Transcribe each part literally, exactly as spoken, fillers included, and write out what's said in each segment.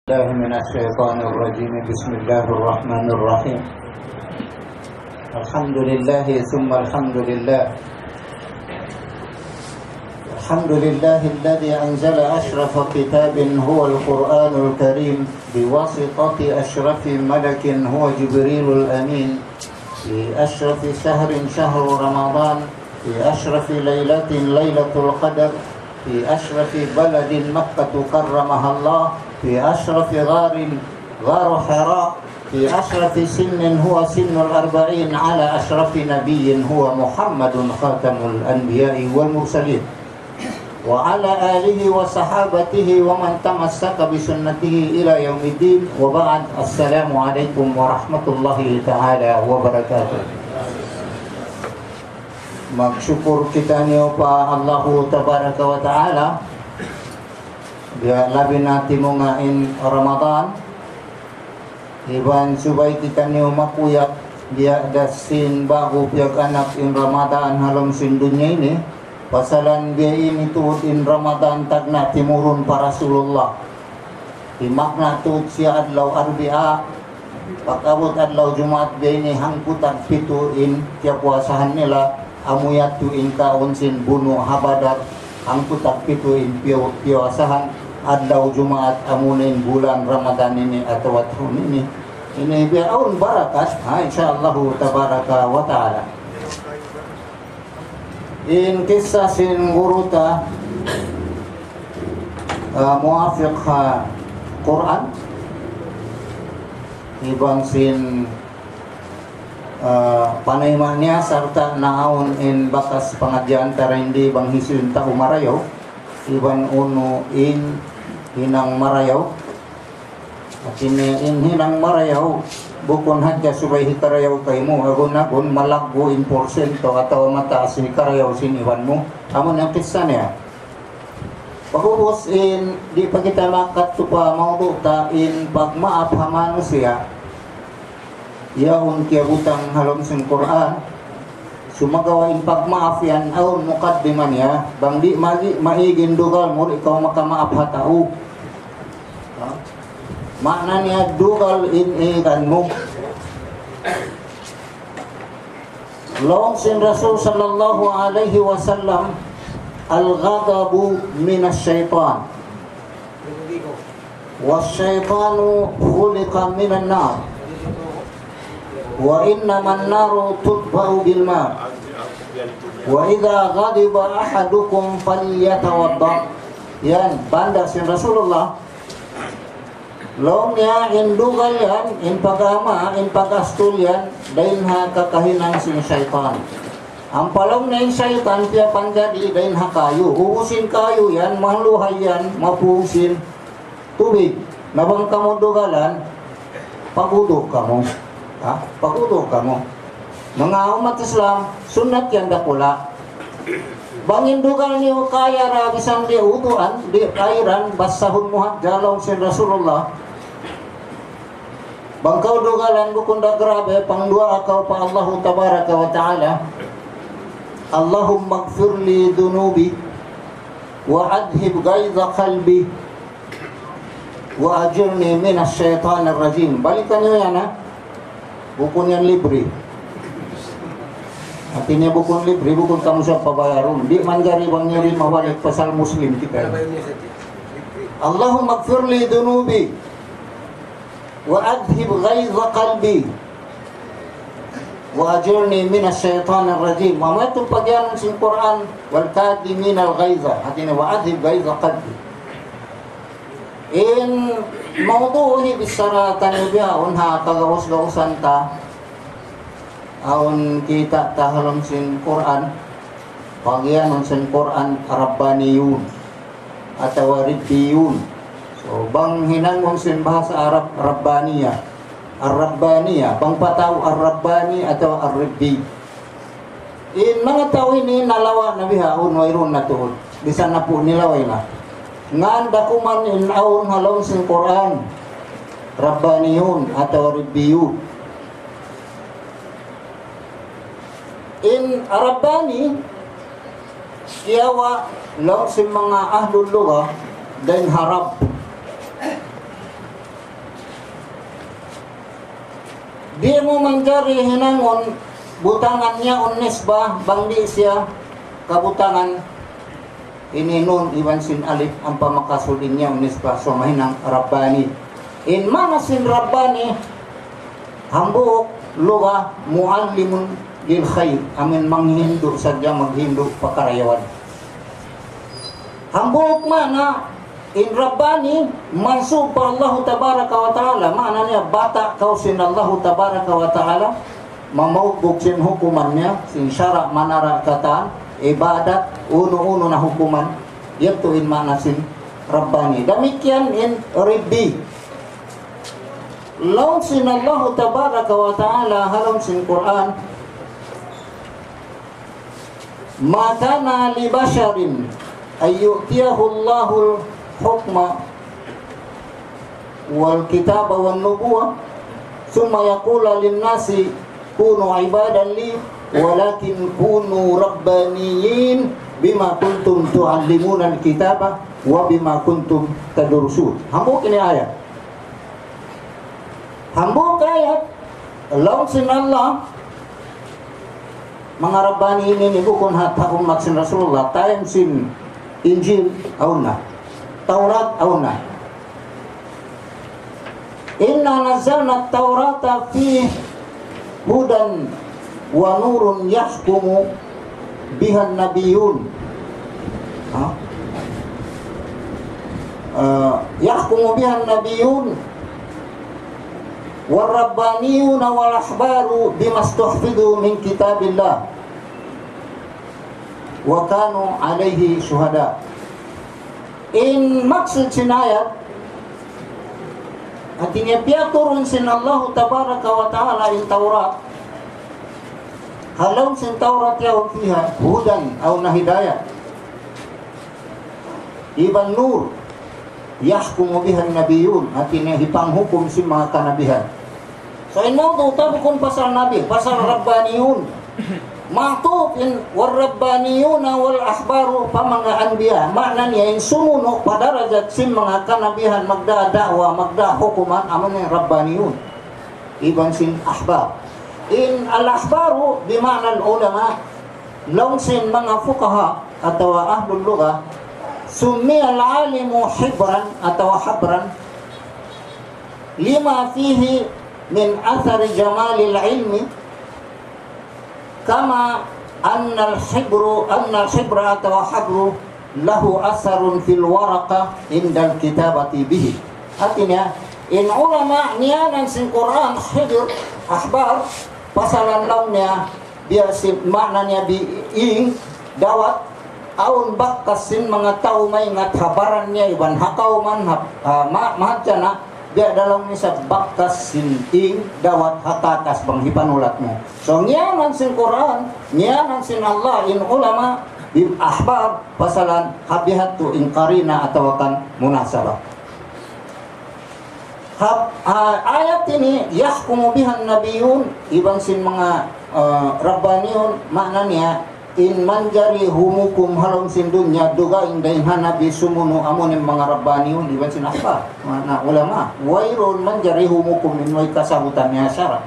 الله من الشيطان الرجيم. بسم الله الرحمن الرحيم. الحمد لله ثم الحمد لله الحمد لله الذي أنزل أشرف كتاب هو القرآن الكريم بواسطة أشرف ملك هو جبريل الأمين في أشرف شهر شهر رمضان في أشرف ليلة ليلة القدر في أشرف بلد مكة كرمها الله في أشرف غار غار حراء في أشرف سن هو سن الأربعين على أشرف نبي هو محمد خاتم الأنبياء والمرسلين وعلى آله وصحابته ومن تمسك بسنته إلى يوم الدين وبعد. السلام عليكم ورحمة الله تعالى وبركاته. Magsyukur kita niyo pa Allahu tabaraka wa ta'ala dia labi natin mo ngain Ramadan iban subay kita niyo makuyak dia dasin bago piyag anak in Ramadan halom sin dunya ini pasalan dia ini tuud in Ramadan tag na timurun para Rasulullah imak na tuud siya adlaw arbi'a pagkabot adlaw Jumat dia ini hangkutan pito in tiya puasahan nila amuyat tuin kaon sin buno habadat hangkutan pito in piyo piyasahan adlaw Jumaat amunin bulan Ramadan ini atau tahun ini ini biaun barakat ha insyaallah tabaraka wa taala. In kisah sin guruta uh, muafiq ha Quran ibang sin uh, panaymannya serta naon in bakas pengajian tara hindi bang hisun ta umarayo iban uno in hinang marayaw at ini in hinang marayaw bukon hadya subay hitarayaw kay mo agon agon malaggo in porsyento ataw mataas hitarayaw siniwan mo amon ang kisa niya pagubos in di pa kita makatupa mauduta in pagmaap hamano siya yaon kaya butang halom sin Quran sumagawa in pagmaaf yan aon mukaddiman niya bang di magi maigin dugal mo ikaw makamaap hatao makna niya dugal in ikan mo long sin Rasul sallallahu alaihi wasallam al-ghadabu minas syaitan was-syaitanu khuliqa minan nar wa innaman naru tutba'u bil ma wa idza ghadiba ahadukum falyatawadda yan banda sin Rasulullah long niya in dugal yan in pagama in pagastul yan dahin ha kakahinang sin syaitan ang palong na yung syaitan tiya panjadi dahin ha kayo uusin kayo yan maluhay yan mapusin tubig nabang kamo dugalan pagudok kamo ha pagudok kamo mga umat Islam sunat yan dakula bangin dugal niyo kaya rabisan di utuan di kairan basahun muhat jalong sin Rasulullah bangkau dugalan bukunda grabe pangdua akaw pa Allahu tabaraka wa ta'ala Allahumma gfirli dunubi wa adhib gayza qalbi wa ajirni minas syaitanir rajim. Balikan nyo yan ha bukun yan libre artinya bukun libre bukun kamu sa pabayarun di manjari bang nyari mawalik pasal muslim kita Allahumma gfirli dunubi wa adhib ghaiza qalbi wa ajirni minas syaitanir rajim. Mama itu pagyan sin Quran wal kadimin al ghaiza artinya wa adhib ghaiza qalbi in mawduhi bisara tanbiyaun ha tagaus-gausan ta aun kita tahalon sin Quran pagyan sin Quran Rabbaniyun atau Ribbiyun. So, bang hinangon sin bahasa Arab Rabbaniya Ar-Rabbaniya bang pataw Ar-Rabbani atau Ar-Ribbi in mga tao ini nalawa na bihaon wayron na tuhod bisan na po nilaway na ngan dakuman in aon halong sin Quran Rabbaniyun atau Ribbiyun in Rabbani iyawa lang sin mga ahlul lugha dan harap Di mo manjari hinangon butangan niya unisbah bangdi siya kabutangan ini nun iwan sin alif ang pamakasulin niya unisbah so mahinang Rabbani. In mana sin Rabbani hambuk luga muallimun lil khair amin manghindu sadya maghindu pakarayawan. Hambuk mana in Rabbani mansub pa Allah tabaraka wa ta'ala, maknanya bata kau sin Allah tabaraka wa ta'ala, mamaubog sin hukumannya, sin syara manara kataan, ibadat, uno-uno na hukuman, yaitu in makna sin Rabbani. Demikian in Ribbi. Law sin Allah tabaraka wa ta'ala halam sin Quran, ma kana li basharin ayyutiyahu Allahul hukma wal kitaba wan nubuwah summa yaqula lin nasi kunu ibadan li walakin kunu rabbaniyin bima kuntum tuallimuna al kitaba wa bima kuntum tadrusun. Hambuk ini ayat. Hambuk ayat law sin Allah mga rabbani ini bukan hatta umat sin Rasulullah tayang sin Injil auna Taurat auna. Inna nazzalna at-taurata fi hudan wa nurun yahkumu biha an-nabiyyun. Uh, yahkumu biha an-nabiyyun war-rabbaniyun wal ahbaru bima stuhfidu min kitabillah wa kanu alaihi syuhada. In maksud sin ayat artinya pia turun sin Allah tabaraka wa ta'ala in Taurat halau sin Taurat yaw fiha hudan au na hidayah iban nur yahkumu biha nabiyun artinya hipanghukum sin mga kanabihan. So in mo tabukon pasal nabi pasal rabbaniyun maktub in warabbaniyuna wal ahbaru pa mga anbiya maknanya in sumuno padarajat sin mga kanabihan magda da'wa magda hukuman amon yung rabbaniyun iban sin ahbar. In al ahbaru bima'na al ulama law sin mga fuqaha atau ahlul lugha summi al alimu hibran atau habran lima fihi min athar jamalil ilmi kama anna al-hibru anna al-hibra atau habru lahu asarun fil waraqah indal kitabati bihi. Artinya in ulama nianan sin Quran hibr ahbar pasalan launnya biasa maknanya bi ing dawat aun bakkas sin mga tao may ngat habarannya iban hakauman uh, ma mahajana dia dalam nisab bakkas sin ing dawat hatakas bang hipanulat mo. So nyaman sin Quran, nyaman sin Allah in ulama bil ahbar pasalan habihat tu in qarina atau kan munasabah. Hab, uh, ayat ini yahkumu bihan nabiyun ibang sin mga uh, rabbaniyun maknanya in manjari humukum halong sin dunya duga indain hanabi sumuno amon yung mga rabbaniyun ibang sin ahbar na ulama wairun manjari humukum minway kasabutan niya syara.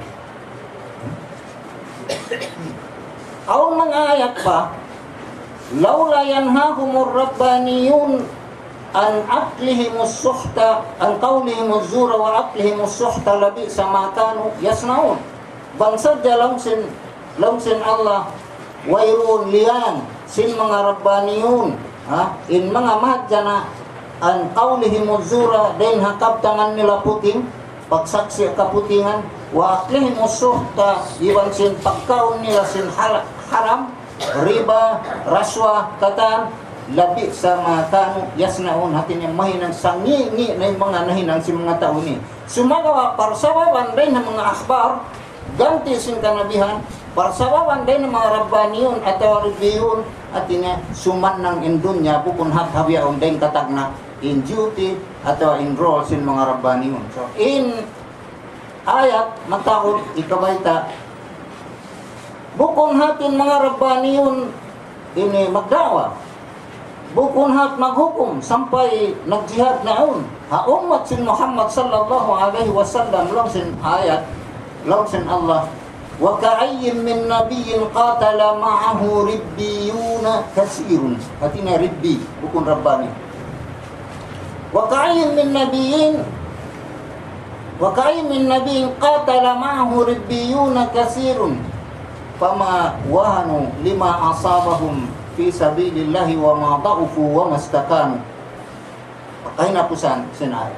Ang mga ayat pa laula yanhahumur rabbaniyun an aklihimus suhta an qawlihimus zura wa aklihimus suhta labi sama kanu yasnaun bangsa dalam sin lam sin Allah wairun liyan sin mga rabbaniyun ha in mga mahjana an qawlihimus zura den hakab tangan nila puting pagsaksi kaputingan wa aklihimus suhta iwan sin pagkaon nila sin haram riba raswa katan labi sa mga kanu yasnaun hatinya mahinang sangi-ngi na yung mga nahinang si mga tao ni sumagawa parsawawan din ng mga akhbar ganti sin kanabihan parsawawan din ng mga rabbaniyun atau ribiyun hatinya suman ng indunya bukun hat habiyaon din katagna in duty atau enroll sin mga rabbaniyun. So in ayat matakot ikabaita bukun hatin mga rabbaniyun ini magdawa bukun hat maghukum sampai nagjihad naun ha ummat sin Muhammad sallallahu alaihi wasallam lang sin ayat Langsung Allah, wa ka'ayyin min nabiyyin qatala ma'ahu ribbiyuna kasirun. Artinya ribbi, bukan rabbani. Wa ka'ayyin min nabiyyin wa ka'ayyin min nabiyyin qatala ma'ahu ribbiyuna kasirun. Fama wahanu lima asabahum fi sabilillahi wa ma da'ufu wa mastakanu. Kahinapusan sinay.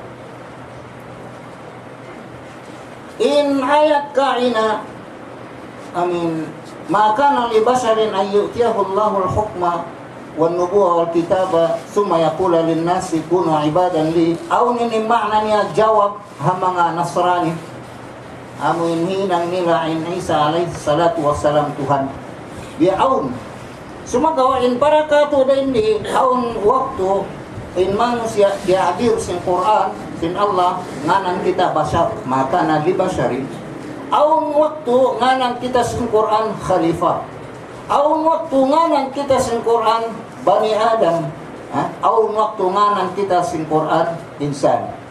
In ayat kaina, amin, maka li basharin an yu'tiyahu Allahu al-hukma wan nubuwah wal kitaba summa yaqula lin nasi kunu ibadan li. Aw ini maknanya jawab hamanga Nasrani. Amun hinang nila in Isa alaihi salatu wassalam Tuhan. Dia aun. Sumagawain para kato din di aun waktu in manusia dia hadir sin Quran sin Allah nganan kita bashar maka nabi basyari. Aun waktu nganan kita sin Quran khalifah. Aun waktu nganan kita sin Quran Bani Adam. Ha? Aun waktu nganan kita sin Quran insan.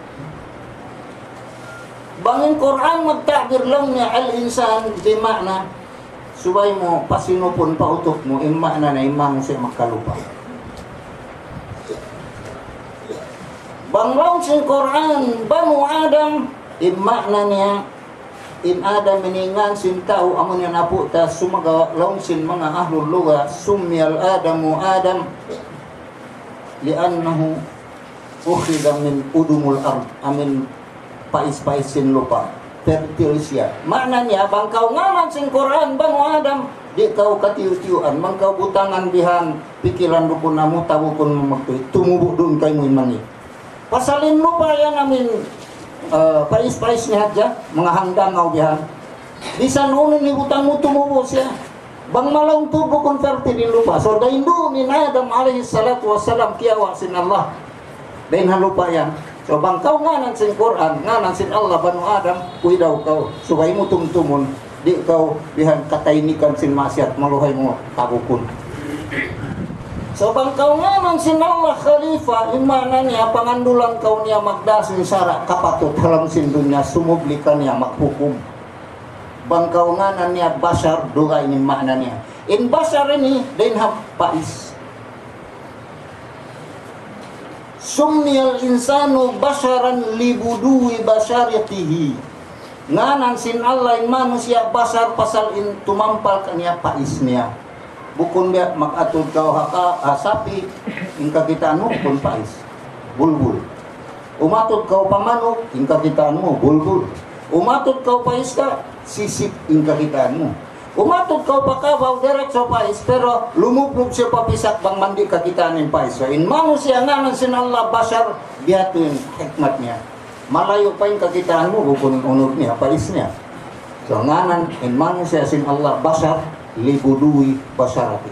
Bangin Quran magtakbir lang niya al-insan di makna subay mo pasinupon pautok mo imma na na imang siya makalupa. Banglaw sin Quran Banu Adam imma na niya in Adam miningan sin tao amon yan apo ta sumagawa law sin mga ahlul lugha sumyal Adamu Adam li'annahu ukhida min udumul ard amin pais-paisin lupa fertil siya. Maknanya bangkau ngaman sin Quran Banu Adam di kau katiu-tiuan mangkau butangan bihan pikiran dukun namu tabukun memaktu tumubu dun kay mo imani. Pasalin lupa yan namin uh, pais-pais ni hadja mga handang ngau bihan. Bisan unin ni butang mo tumubo siya. Bang malang tubo kun fertil din lupa. So daindu ni Adam alaihi salatu wassalam kiawa sin Allah. Dain halupa yan. So bangkau nganan sin Quran, nganan sin Allah Banu Adam, kuy daw kau subay mo tumtumun, di kau bihan katainikan sin maksiat maluhay mo tabukun. So bangkau nganan sin Allah khalifah, imana niya pangandulan kau niya magdasin sara kapatut halam sin dunya sumublikan niya maghukum. Bangkau nganan niya bashar duga ini makna niya. In bashar ini din pais. Sumniyal insanu basharan libudui basyaratihi. Nganan sin Allah in manusia basar pasal in tumampal kanya pais niya. Bukun dia makatud kau haka asapi ingka kita anu pun pais. Bulbul. Umatut kau pamanuk ingka kita anu bulbul. Umatut kau pais ka sisik ingka kita anu. Umatut kau pakabaw direct so pais pero lumuplug siya papisak bang mandi ka kita nin pais. So in manusia nganan sin Allah bashar biatun hikmat niya. Malayo pa yung kakitaan mo bukun unod niya pais niya. So nganan in manusia sin Allah bashar libudui basharati.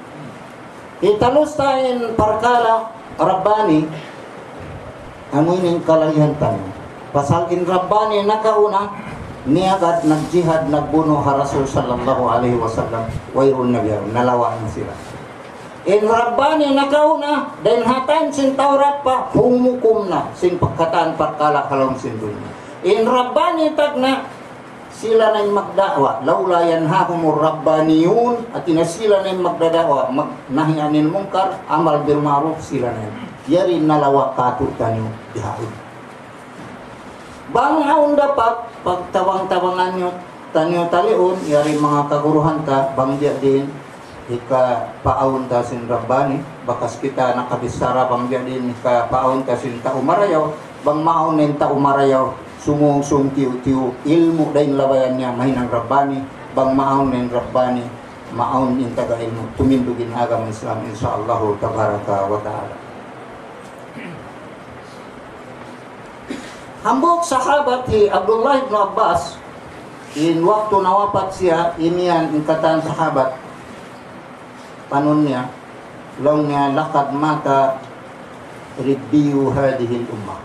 Italustain parkala Rabbani ano yung kalahihan tayo. Pasal in Rabbani nakauna niyagat nagjihad nagbuno ha Rasul sallallahu alaihi wasallam wayrun nabiya nalawan sila. In Rabbani nakauna dan hatan sin Taurat pa humukum na sin pagkataan parkala kalong sin dunya. In Rabbani tagna sila na magdakwa laula yanhahumur rabbaniyun at ina sila na magdadakwa magnahianin mungkar amal bil ma'ruf sila na yari nalawa katut tanyo dihain. Bangaon dapat pagtawang-tawangan nyo tanyo talion yari mga kaguruhan ta bangja din ika paawon ta sin Rabbani bakas kita nakabisara bangja din ika paawon ta sin ta umarayaw bang maon nin ta umarayaw sumungsung tiu-tiu ilmu dain labayan niya mahinang Rabbani bang maon nin Rabbani maon nin taga ilmu tumindugin agama Islam insyaallah tabaraka wa ta'ala. Hambuk sahabat si Abdullah ibn Abbas in waktu nawafat siya inian ingkatan sahabat panunnya longnya lakad mata ribbiyu hadihil ummah.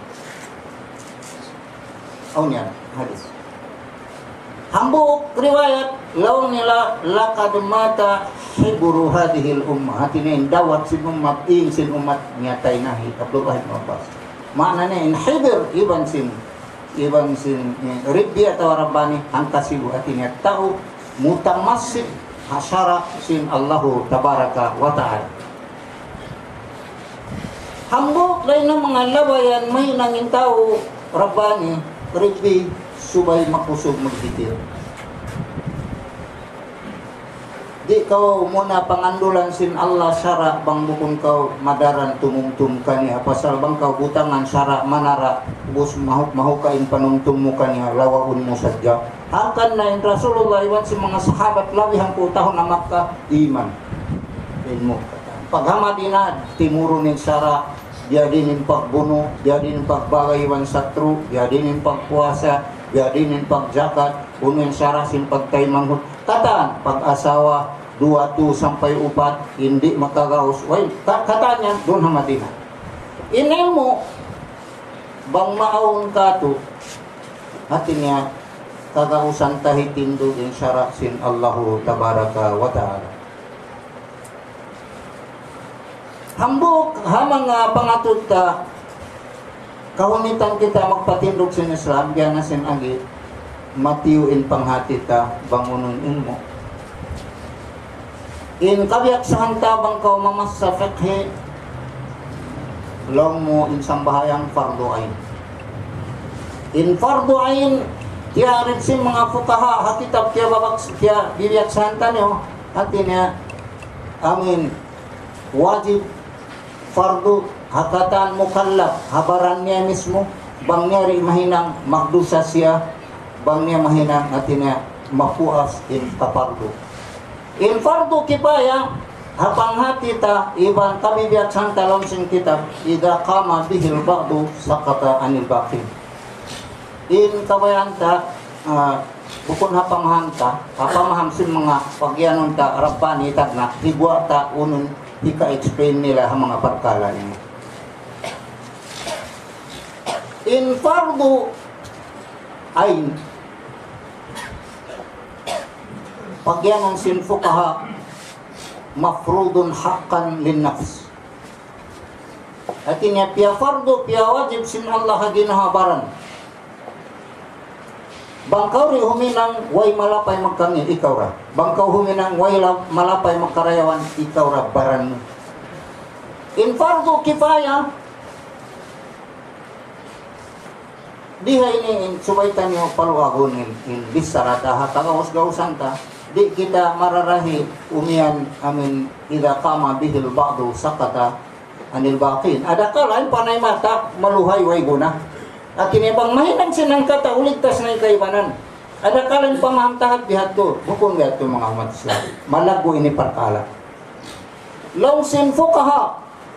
Oh niyan hadis. Hambuk riwayat longnya lakad mata hiburu hadihil ummah. Hatinin dawat sin umat ing sin umat nyatay nahi Abdullah ibn Abbas. Maknanya in hibir iban sin ibang sin eh, ribbi atau rabbani angkasibu atinya tahu mutamasib hasyara sin Allahu tabaraka wa ta'ala. Hambok lain na mga labayan may nangin tao rabbani ribbi subay makusog magtitir. Di kau muna pangandulan sin Allah syara bang bukun kau madaran tumungtum kaniya pasal bang kau butangan syara manara bus mahuk mahukain panungtum mo kaniya lawaun mo sadya. Hakan na in Rasulullah iwan si mga sahabat lawi hangko tahon na Makkah iman. Ilmu. Paghama din na timurunin syara dia dinin pagbuno, dia dinin pagbagay iwan satru, dia dinin pagpuasa, dia dinin pagzakat, unin syara sin pagtaymanghut. Kataan pag-asawa dua tu sampai upat hindi makagaus. Way, katanya doon hamadina. Inilmo bang maawon ka to hatinya kagausan tahitin do din syarak sin Allahu tabaraka wa ta'ala. Hambok hamang nga pangatod ta kahunitan kita magpatindog sin Islam gana sin agi matiyuin panghati ta bangunon ilmo. In kabiyak sa hantabang kau mamas sa fiqhi long mo in sambahayang fardu ain. In fardu ain tiya rin si mga fukaha hakitab tiya babak tiya bibiyak sa hantanyo hatinya amin wajib fardu hakatan mukallaf habaran niya mismo bang niya rin mahinang magdusa siya bang niya mahinang hatinya mapuas in kapardu. In fardu kifaya hapang hati ta iban kabibiyat sang talong sing kitab ida kama bihil ba'du sakata anil baqi. In kabayan ta uh, bukun hapang hanta hapamaham sin mga pagyanon ta rabbani tagna higwa ta unun ika-explain nila ang mga pagkala niya. In fardu ain pagyanan sin fuqaha mafrudun haqqan lin nafs. Artinya pia fardu pia wajib sin Allah ginahabaran. Bangkau ri huminang way malapay magkangi ikaw ra. Bangkau huminang way malapay magkarayawan ikaw ra baran mo. In fardu kifaya diha ini in subaitan yo paluagon in, in bisarata hatagawas-gawasan ta. Di kita mararahi umian amin ida kama bihil ba'du sakata anil baqin. Ada kalain panay mata maluhay way guna. At kinibang mahinang sinang kata uligtas na ikaibanan. Ada kalain pamahamtahat bihat to. Bukong nga ito mga umat Islam. Malago ini parkala. Law sin fuqaha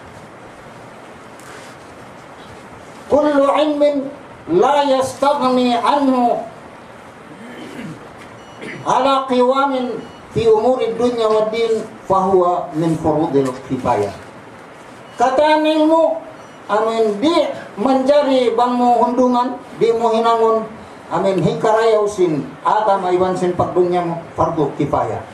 kullu ilmin la yastaghni anhu ala qiwamin fi umuri dunya wa din fahuwa min furudil kifayah. Kata ilmu amin di menjadi bang mo hundungan di mo hinangon amin hikarayaw sin ata maiwan sin pagdunya mo fardu kifayah.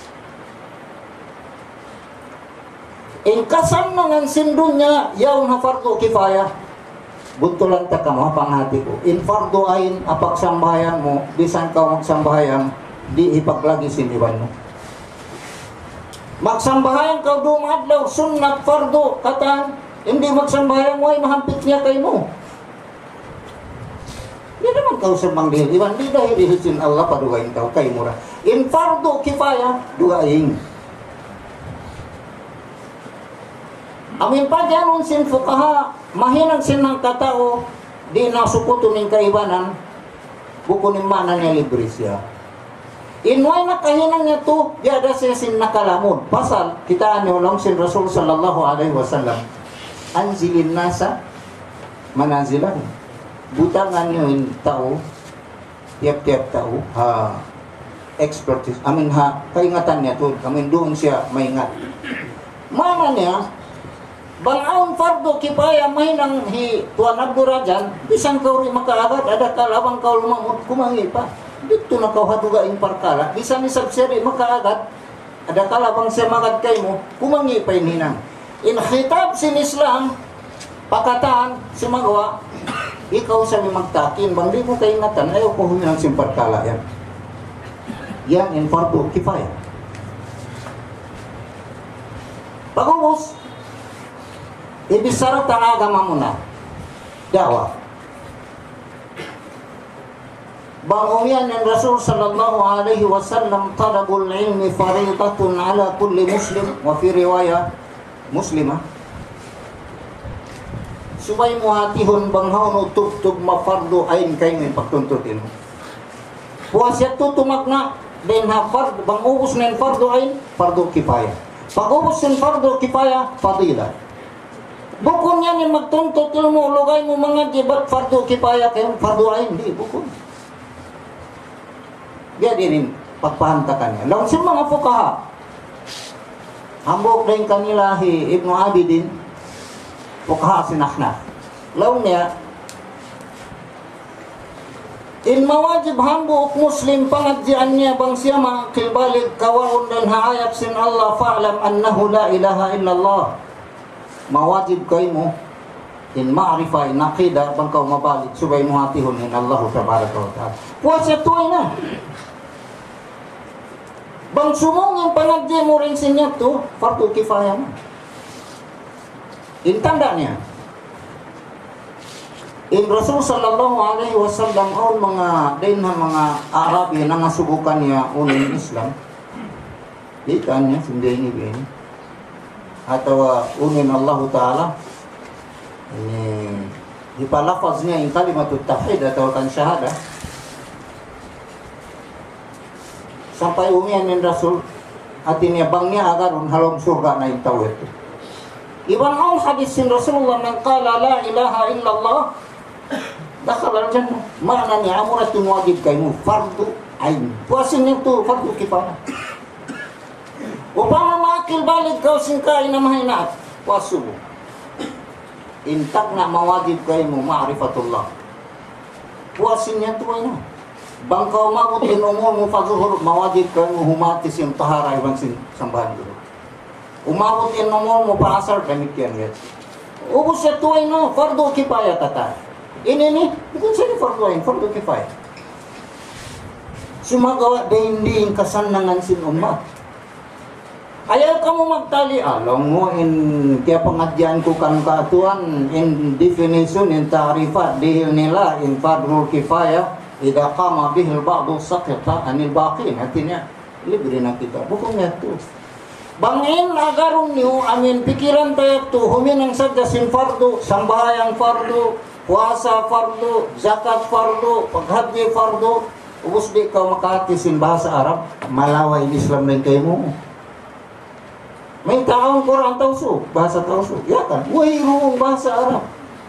In kasam nangan sin dunya yaw na fardu kifayah buntulan ta ka mo panghati ko. In fardu ain apak sambahayan mo bisan ka magsambahayan di ipaglagi sin iban mo. Magsambahayan ka dumadlaw sunnat fardu katan hindi magsambahayan way mahampit niya kay mo. Di naman kau sembang dihil iban di dahil dihisin Allah padugain kau kay mura. In fardu kifaya dugaing. Amin pa dyanon sin fuqaha mahinang sin ng katao di nasukuto ning kaibanan bukunin mana niya libre siya. Inway na kahinang niya to, diada siya sin nakalamun. Pasal, kita aniulong sin Rasul sallallahu alaihi wasallam. Anzilin nasa manazilan. Butangan niyo yung tao, tiap-tiap tao, ha, expertise. Amin ha, kaingatan niya to. Amin doon siya maingat. Mana niya, bang fardo kipaya may nang hi tuan abdura dyan, bisang kau rin makaagad, ada kalabang kau lumamot, kumangi pa. Dito na kau hatugaing parkala, bisa ni sabseri makaagat, ada kalabang siya magad kay mo, kumangi pa ininang. In khitab sin Islam, pakataan si magawa, Ikaw sabi magtakin, bang di mo kaingatan, ayaw ko huminang simparkala yan. Yan in fardu kifaya. Pag-ubos, ibisarap ang agama mo na. Dawa. Bang umiyan ng Rasul sallallahu alaihi wasallam, talabul ilmi faridatun ala kulli muslim, wa fi riwaya muslimah. Subay mo hatihon banghaw no tugtog mafardo ayn kay may pagtuntut ilmu. Puasya tutumak na din ha fardo bang ubos ng fardo ayn fardo kifaya. Pag ubos ng fardo kifaya fadila. Bukon yan yung magtuntut ilmu lugay mo mga jibat fardo kifaya kay fardo ayn di bukon. Dia din pagpahantakan niya. Lawan sa mga fuqaha. Hambok din kanila hi Ibnu Abidin fuqaha sinahnaf. Lawan niya in mawajib hambu muslim pangadjian niya bang siya makilbalik kawaon dan haayap sin Allah fa'lam annahu la ilaha illallah. Mawajib kay mo in ma'rifa in aqida bang kau mabalik subay mo hatihon in Allah tabaraka wa ta'ala. Puasa tuay na. Bang sumungin pangadji mo rin sinya to fardu kifaya na. In tanda niya in Rasul sallallahu alaihi wasallam on mga din na mga Arabi na nasubukan niya unin Islam ikan niya sindi ni bin atau unin Allah Ta'ala ini ipalafaz niya in kalimatut tauhid atau kan syahada sampai umian ni Rasul hatinya bangnya agar halom surga na yung tauhid. Iban ang hadis sin Rasulullah man qala la ilaha illallah dakhala al-jannah. Makna niya amuratun wajib kayo fardu ain. Puasin niyo to fardu kifaya. Upama makil balik kau singkay na mahina puasubo. Intak na mawajib kayo mo ma'rifatullah. Puasin niya to ay na. Bangkau mabut in umur mo fadzuhur mawajib kayo mo humati siyang tahara ibang sambahan dulu. Umabot in umur mo paasar demikian ya. Ubus sa tuway no fardu kifaya tata. Ini ni bukan saja fardu ain fardu kifaya. Sumagawa din din kasanangan sin umat. Ayaw kamu magtali alam mo in kaya pengadyan ko kan katuan in definition in ta'rifat dihil nila in fardu kifaya idza qama bihi al-ba'd saqita anil baqin. Artinya libre na kita. Bukan itu. Bangin agarun niyo amin pikiran tayo to huminang sagdasin fardu, sambahayang fardu, puasa fardu, zakat fardu, paghaji fardu, ubus di kau makatisin bahasa Arab, malaway Islam din kayo mo. May taong Quran tausu, bahasa tausu, ya kan? Wahirung bahasa Arab.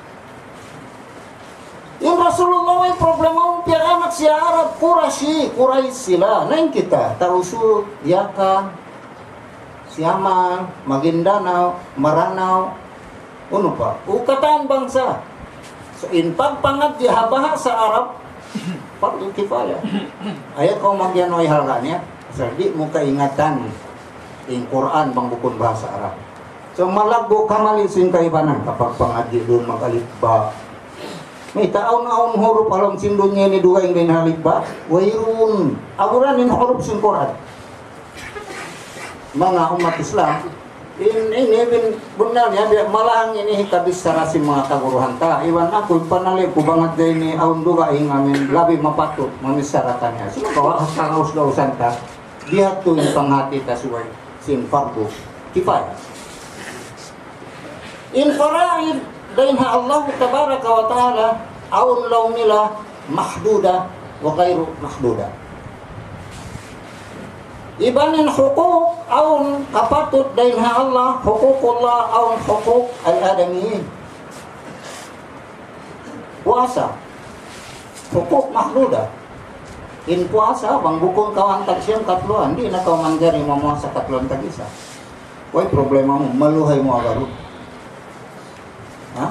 Yung Rasulullah ay problema mo piyag anak siya Arab, Qurashi, Quraish sila. Nain kita, tausu, ya kan? Siaman, Maguindanao, Maranao, ano pa? Ukataan bangsa. So, in pagpangad di habaha sa Arab, fardu kifaya. Ayaw kau magyanoy halanya, so di mo kaingatan in Quran bang bukun bahasa Arab. So, malagbo kamalisin kaibanan kapag pangadji doon magalibba. May taon-aon huruf alam sindunya ni dua yang din halibba. Wairun, aguran in huruf sin Quran. Mga umat Islam in ini bin benar ya malang ini kabis sarasi mga kaguruhan ta iwan ako panali ko banget din ni aun duga ing amin labi mapatut mamisaratan niya sino kawa hasaus dausan ta diha to yung panghati ta suway sin fardu kifaya in faraid dainha Allah tabaraka wa taala aun law nila mahduda wa ghairu mahduda. Ibanin hukuk aun kapatut dainha Allah hukukullah aun hukuk al-adamiyin. Puasa hukuk mahduda. In puasa bang bukong kawan tag siyang katluan di na kau manggari mamuasa katluan tag isa. Why problema mo maluhay mo agaro. Ha?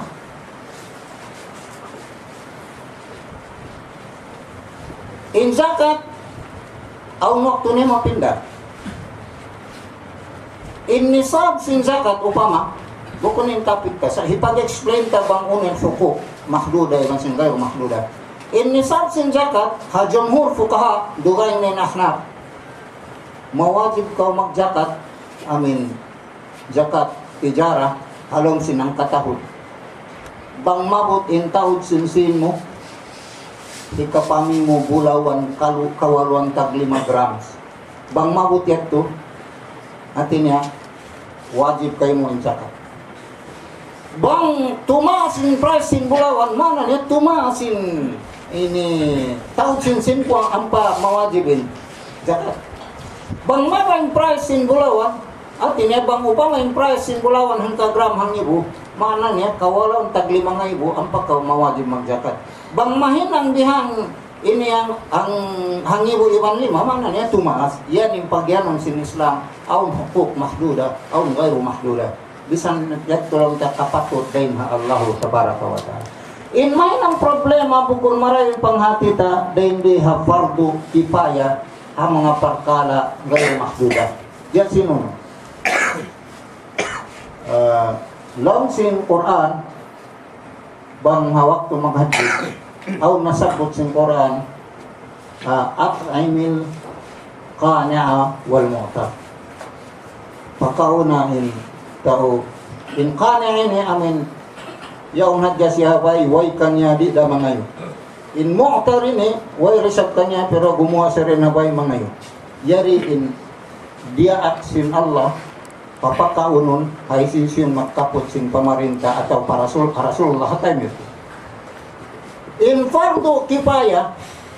In zakat aun waktu ni mapindah. In nisab sin zakat upama Bukun yung topic ka. Sa hipag-explain ta bang unin fukuk. Mahduda yung singgay o mahduda. In nisab sin zakat, ha jumhur fukaha, dugay na nahnap. Mawajib ka magzakat, amin, zakat, tijara, halong sinang katahod. Bang mabot in tahod sinsin mo, ikapami mo bulawan kalu, kawaluan tag lima grams. Bang mabot yato, atin niya, wajib kayo mo in zakat. Bang tumasin price sin bulawan, mana niya tumasin ini tahod sinsin po ang pa mawajibin zakat. Bang mabaing price sin bulawan, at ini bang upama yung price sin bulawan hangka gram hang ibu, mana niya kawalan tag lima nga ibu ang pagkaw mawajib magzakat. Bang mahinang dihang ini ang ang hang ibu iban lima, mana niya tumaas. Yan yung pagyanon sin Islam, aun hukuk mahduda, aun gayru mahduda. Bisan yat tulong ta kapatut daim ha Allah tabaraka wa taala. In may ang problema bukod maray panghati ta daim di ha fardu kifaya ha mga perkala gayru mahduda. Yan sino? Uh, long sin Quran bang hawak tu maghaji aw nasabot sin Quran uh, at'imil qani'a wal mu'tar. Pakaunahin tao in qani'in amin yaong hadya siya bay way kanya di da mangayo. In mu'tar ini way resap kanya pero gumawa sa rin na bay mangayo. Yari in dia aksin Allah papakaunon ay sin magkapot sin pamarinta atau parasul Rasulullah time itu. In fardu kifaya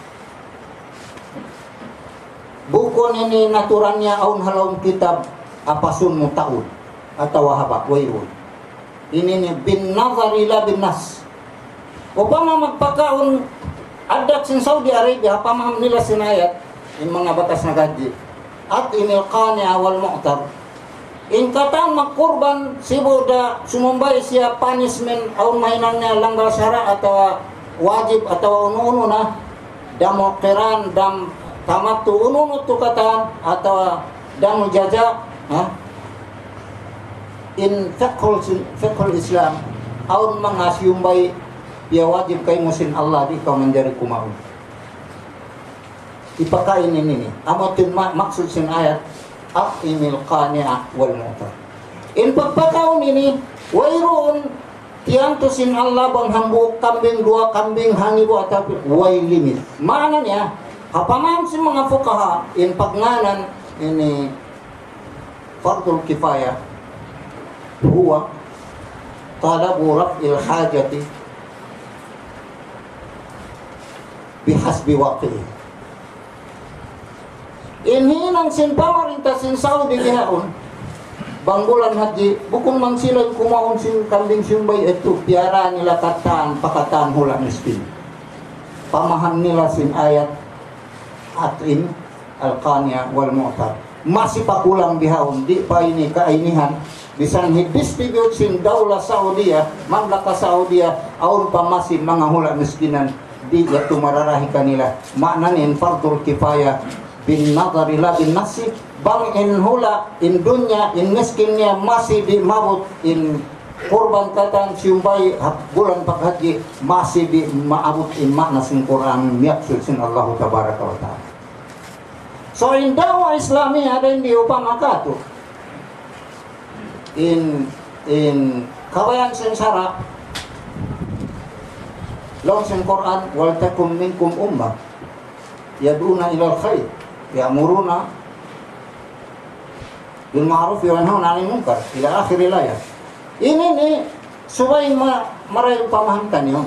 bukon ini naturannya aun halong kitab apasun mutaun atau wahabak wairun. Ini ni bin nazar ila bin nas. Upama magpakaon adat sin Saudi Arabia pamaham nila sinayat in mga batas na gaji. At inil qani'a wal mu'tar. In katang magkurban sibuda sumumbay siya punishment aun mahinang niya langgar syara atau wajib atau uno-uno na damo kiran dam tamatu uno-uno tu kataan atau damo jaja ha? In fiqhul fiqhul Islam aun mga siyumbay ya wajib kay musin Allah di kau menjadi kumaun. Ipakain ini nih. Amatin maksud sin ayat aqimil qani'a wal mu'tar. In pagpakaon ini wayroon tiang to sin Allah bang hambuk kambing dua kambing hangibo atapi way limit. Mana niya hapaman sin mga fuqaha in pagnganan ini fardul kifaya huwa talabu raf'il hajati bihasbi waqi'i. Inhinang sin pamarintah sin Saudi dihaon bang bulan haji bukun man sila kumaon sin kambing simbay itu piara nila kataan pakataan hula miskin pamahan nila sin ayat atin al-qani'a wal mu'tar masih pakulang dihaon di pa ini kainihan bisan distribute sin daulah Saudia mamlaka Saudia aun pa masih mga hula miskinan di yaitu mararahi kanila maknanin fardul kifaya bin nadari la bin nasi bang in hula in dunya in miskinnya masih di mabut in kurban katan siumbay bulan paghaji masih di maabut in makna sin Quran miaksul sin Allah tabaraka wa ta'ala. So in dakwah Islami ada yang diupama katu in in kawayan sin sara long sin Quran wal takum minkum ummah yad'una ila al-khair ya'muruna bil ma'ruf wa yanhauna 'anil munkar ila akhir ayat. Ini nih supaya ma marayu pamahamkan yo.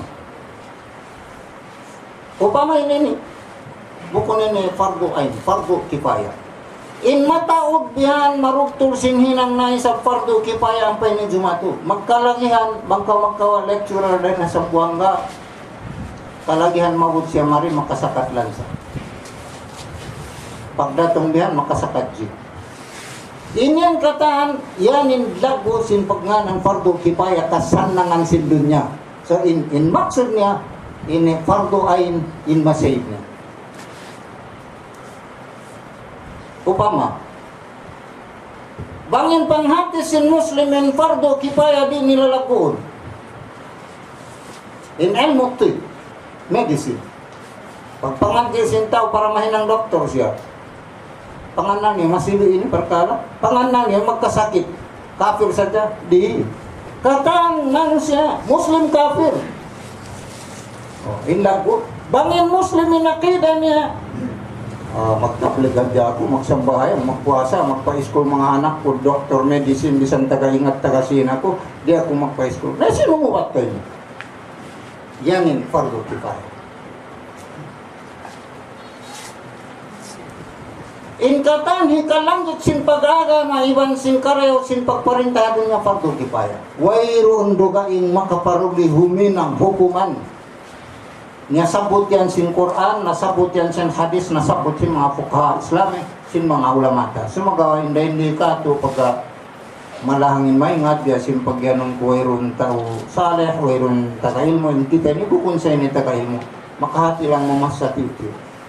Upama ini nih bukan ini fardu ain, fardu kifayah. In mataud bihan marugtul sinhinang na sa fardu kifayah ang ini Jumatu. Magkalagihan bangka magkawa lecturer din na sa Buanga. Kalagihan mabut siya mari makasakat lansa. Pagdatong diyan makasakat ji. Inyang kataan yanin lago sin pagnganan fardu kifaya kasanangan sin dunya. So in in maksud niya ini fardu ain in masayib niya. Upama Bangin panghati sin muslimin fardu kifaya di nilalakun. In ilmu tib, medicine. Pag panganti sin tao para mahinang doktor siya. Panganan niya, masili ini perkara. Panganan niya magkasakit. Kafir saja, di. Katang manusia, muslim kafir. Oh, inlago. Bangin muslimin akidah niya. Uh, magtaplig adya ako, magsambahay, magpuasa, magpa-school mga anak ko, doktor, medicine, bisan taga-ingat, taga-sin ako, di ako magpa-school. Na sinumuwat kayo? Yanin, fardo kifaya. Inkatan, hikalanggit sin pag-agama, iban sin kareo, sin pagparintado niya fardo kifaya. Wayroon dugaing makaparuli huminang hukuman. Nasabot yan sin Quran, nasabot yan sin hadis, nasabot sin mga fukha Islami, sin mga ulamata. So magawa hindi hindi ka ito pagka malahangin maingat, biya sin pagyanong kuwairon tao saleh, kuwairon taga-ilmo, yung kita ni bukun sa ini taga-ilmo, makahati lang mamasa titi.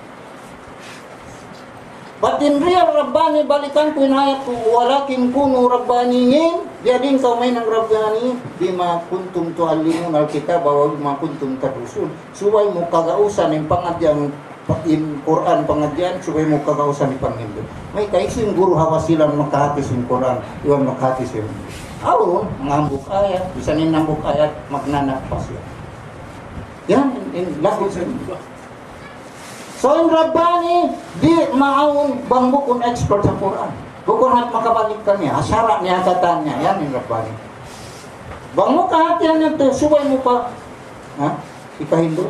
But in real Rabbani, balikan ko inayat ko, walakin kuno Rabbaniyin, yadin kau may ng Rabbani, bima kuntum tualimun al-kitab, bawa bima kuntum tadusun. Suway mo kagausan yung pangadyan, in Quran pangadyan, suway mo kagausan yung Panginoon. May kaisin guru hawasilan makahatis yung Quran, iwan makahatis yung awon, ngambuk ayat, bisa ninambuk ayat, magnanak pa siya. Yan, in lagot sa inyo. So yung Rabbani, di maawon bang bukon expert sa Quran. Bukon at makabalik ka niya, asara niya, katan niya. Yan yung Rabbani. Bang mo kahatian niya ito, suway mo pa. Ha? Ikahindo.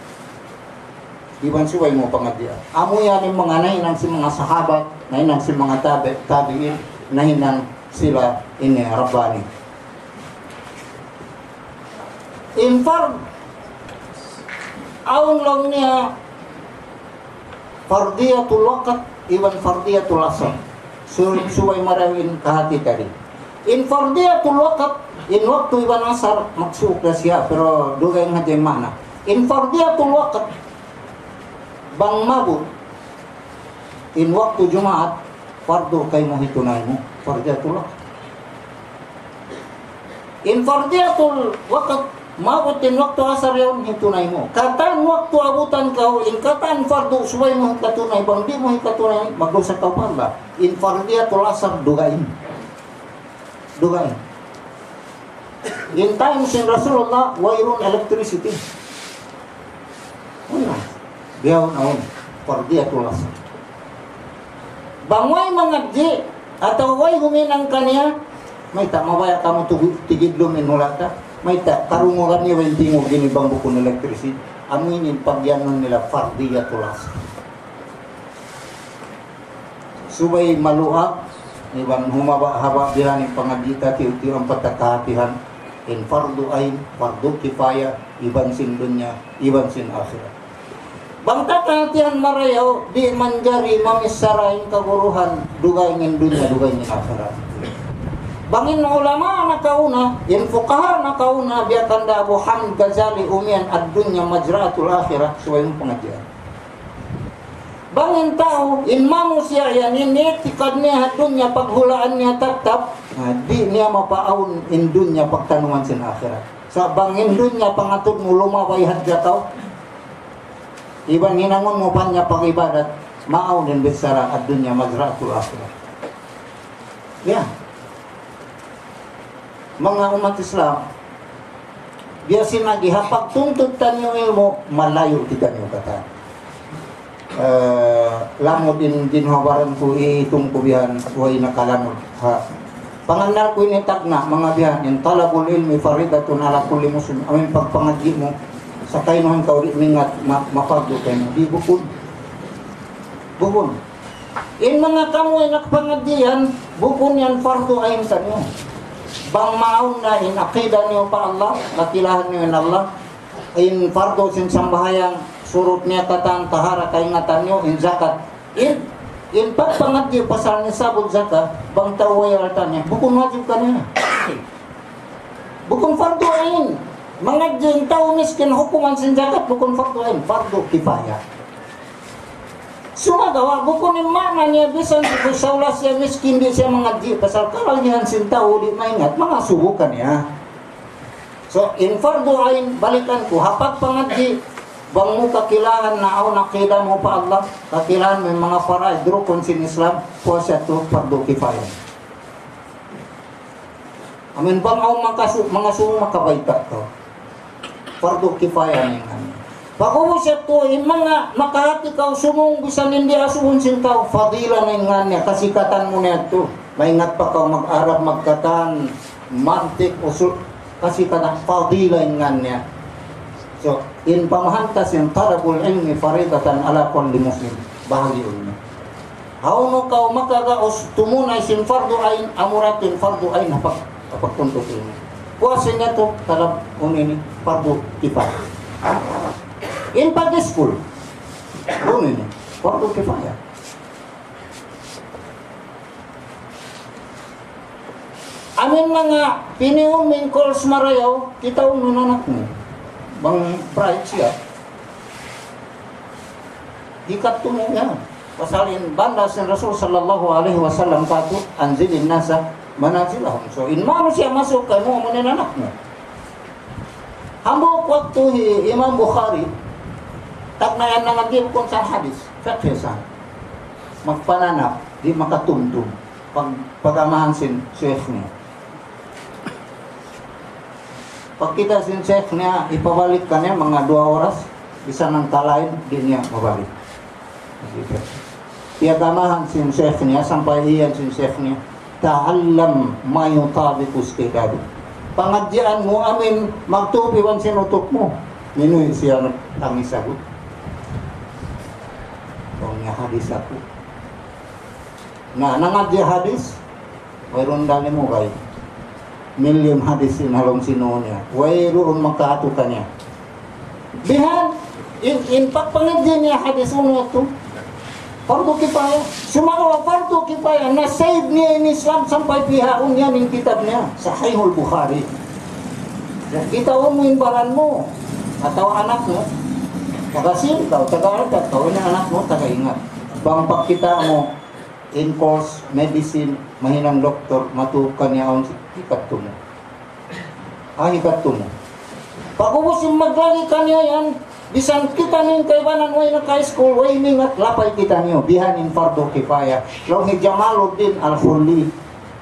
Iban suway mo pangadya. Amo yan yung mga nahinang si mga sahabat, nahinang si mga tabi, tabiin, nahinang sila ini Rabbani. In fard, awon lang niya, fardiyatul waqt iwan fardiyatul asr. So, suway marawin kahati tadi. In fardiyatul waqt, in waktu iwan asar maksud na siya, pero dugay nga dyan mana. In fardiyatul waqt, bang mabut, in waktu Jumaat, fardo kay mo hitunay mo, fardiyatul waqt. In fardiyatul waqt, mabutin waktu asar yun, hitunay mo. Katan waktu abutan kau, in katan fardu, suway mo hikatunay, bang di mo hikatunay, magdosa kau pa ba? In fardiyatul asar, dugain. Dugain. In time sin Rasulullah, wayrun electricity. Wala. Biyawon awon, fardiyatul asar. Bangway mga di, atau way huminang kaniya, may tak mabaya kamu tigidlumin mulata. May ta, karunguran niya yung tingog ginibang buko ng electricity. Amoy yung pagyanon nila, fardiyatul asr. Subay maluha, ibang humaba-haba dihan yung pangadita, tiyo-tiyo ang patakahatihan. In fardu ain, fardu kifaya, ibang sin dunya, ibang sin akhirat. Bang takahatihan marayaw, di manjari mamisara yung kaguruhan, dugay ng dunya, dugay ng akhirat. Bangin ulama nakauna, yung fuqaha nakauna, biyakan da Abu Hamid Ghazali umian ad-dunya majraatul akhirah, suway mong pengajian. Bangin tao, in manusia yan, ini tikad niya dunya paghulaan niya tatap, nah, di niya mapaawon in dunya pagtanuman sin akhirat. Sa bangin dunya pangatod mo lumaway hadya tao, ibang hinangon mo pa niya pag-ibadat, maaw din bisara ad-dunya majraatul akhirah. Yeah. Mga umat Islam, biyasin lagi, hapag tuntut tanyo ilmo, malayo di tanyo kata. Uh, lamod din ginhawaran ko itong kubihan, huway nakalamod. Ha. Panganal ko initag na, mga bihan, yung talabul ilmi, faridatun ala kulli muslim, amin pagpangagi mo, sa kainuhan ka ulit mingat, ma mapagdo kayo, di bukod. Bukod. In mga kamoy nakapangadian, bukod yan fardo ayin tanyo. Bang maun na in akidah niyo pa Allah, nakilahan niyo in Allah, in fardo sin sambahayang surut niya katang tahara kaingatan niyo in zakat. In in pagpangat niyo pasal ni sabog zakat, bang taway altan niya, bukong wajib ka niya. Bukong fardo ain. Mga jin tao miskin hukuman sin zakat, bukong fardo ain, fardo kifaya. Sumagawa, buko ni mana niya, bisan sa ulas siya miskin, di siya mengaji. Pasal kalau niya sintaw, di maingat, mga subukan ya. So, in fardu ain, balikan ko, hapag pangaji, bang mo kakilangan na ako nakila mo pa Allah, kakilangan may mga faraid, rukun sin Islam, po siya to, fardu kifaya. Amin bang ako makasu, mga sumo makabaita to. Fardu kifaya niya nga. Pag-uwi siya to, yung mga makahati ka, sumong bisan hindi asuhon sintaw, fadila na yung nga niya, kasikatan mo na ito. Maingat pa ka mag-arab, magkatan, mantik, usul, kasikatan, fadila yung nga niya. So, in pamahantas yung tarabul ilmi faridatan ala kulli muslim. Bahagi ulit. Hauno ka makagaos, tumunay sin fardu ain, amuratin fardu ain, napag, napagpunto ko yun. Puwasin niya to, talab unini, fardu kifaya. In pag-school, doon yun, fardu kifaya. Amin mga piniyon min calls marayaw, kita umin anak mo. Bang bright siya. Ikat tumo niya. Pasalin banda sin Rasul sallallahu alaihi wasallam katu anzilin nasa manazilahum. So in mano siya masuk kay mo mo anak mo. Hambok waktu Imam Bukhari tak na yan nangagim kung sa hadis, fakhesan. Magpananap, di makatumtum. Pag pagamahan sin chef niya. Pag kita sin chef niya, ipabalik ka niya mga dua oras, bisa nang talain, di niya mabalik. Iagamahan sin chef niya, sampai iyan sin chef niya, ta'allam mayutabikus kidadu. Pangadyan mo, amin, magtupiwan sinutok mo. Minuy siya ang isagot. Kung nga hadis ako. Na, nangadya hadis, mayroon dali mo kay million hadis in halong sinuon niya. Mayroon magkaato ka niya. Bihan, in, in pagpangadya niya hadis mo ito, fardu kifaya. Sumagawa fardu kifaya na save niya in Islam sampai pihaon niya ng kitab niya. Sahihul Bukhari. Kita mo yung baran mo. Atau anak mo. Tagasin ka, taga-argat ka. Yung anak mo, taga-ingat. Bang pag kita mo in course, medicine, mahinang doktor, matukan niya ang hikat mo. Ah, hikat mo. Pag ubos yung maglagi ka niya yan, bisan kita ning kaibanan way na ka-school, way mingat lapay kita niyo, bihan in fardu kifaya. Law ni Jamaluddin Al-Khulli.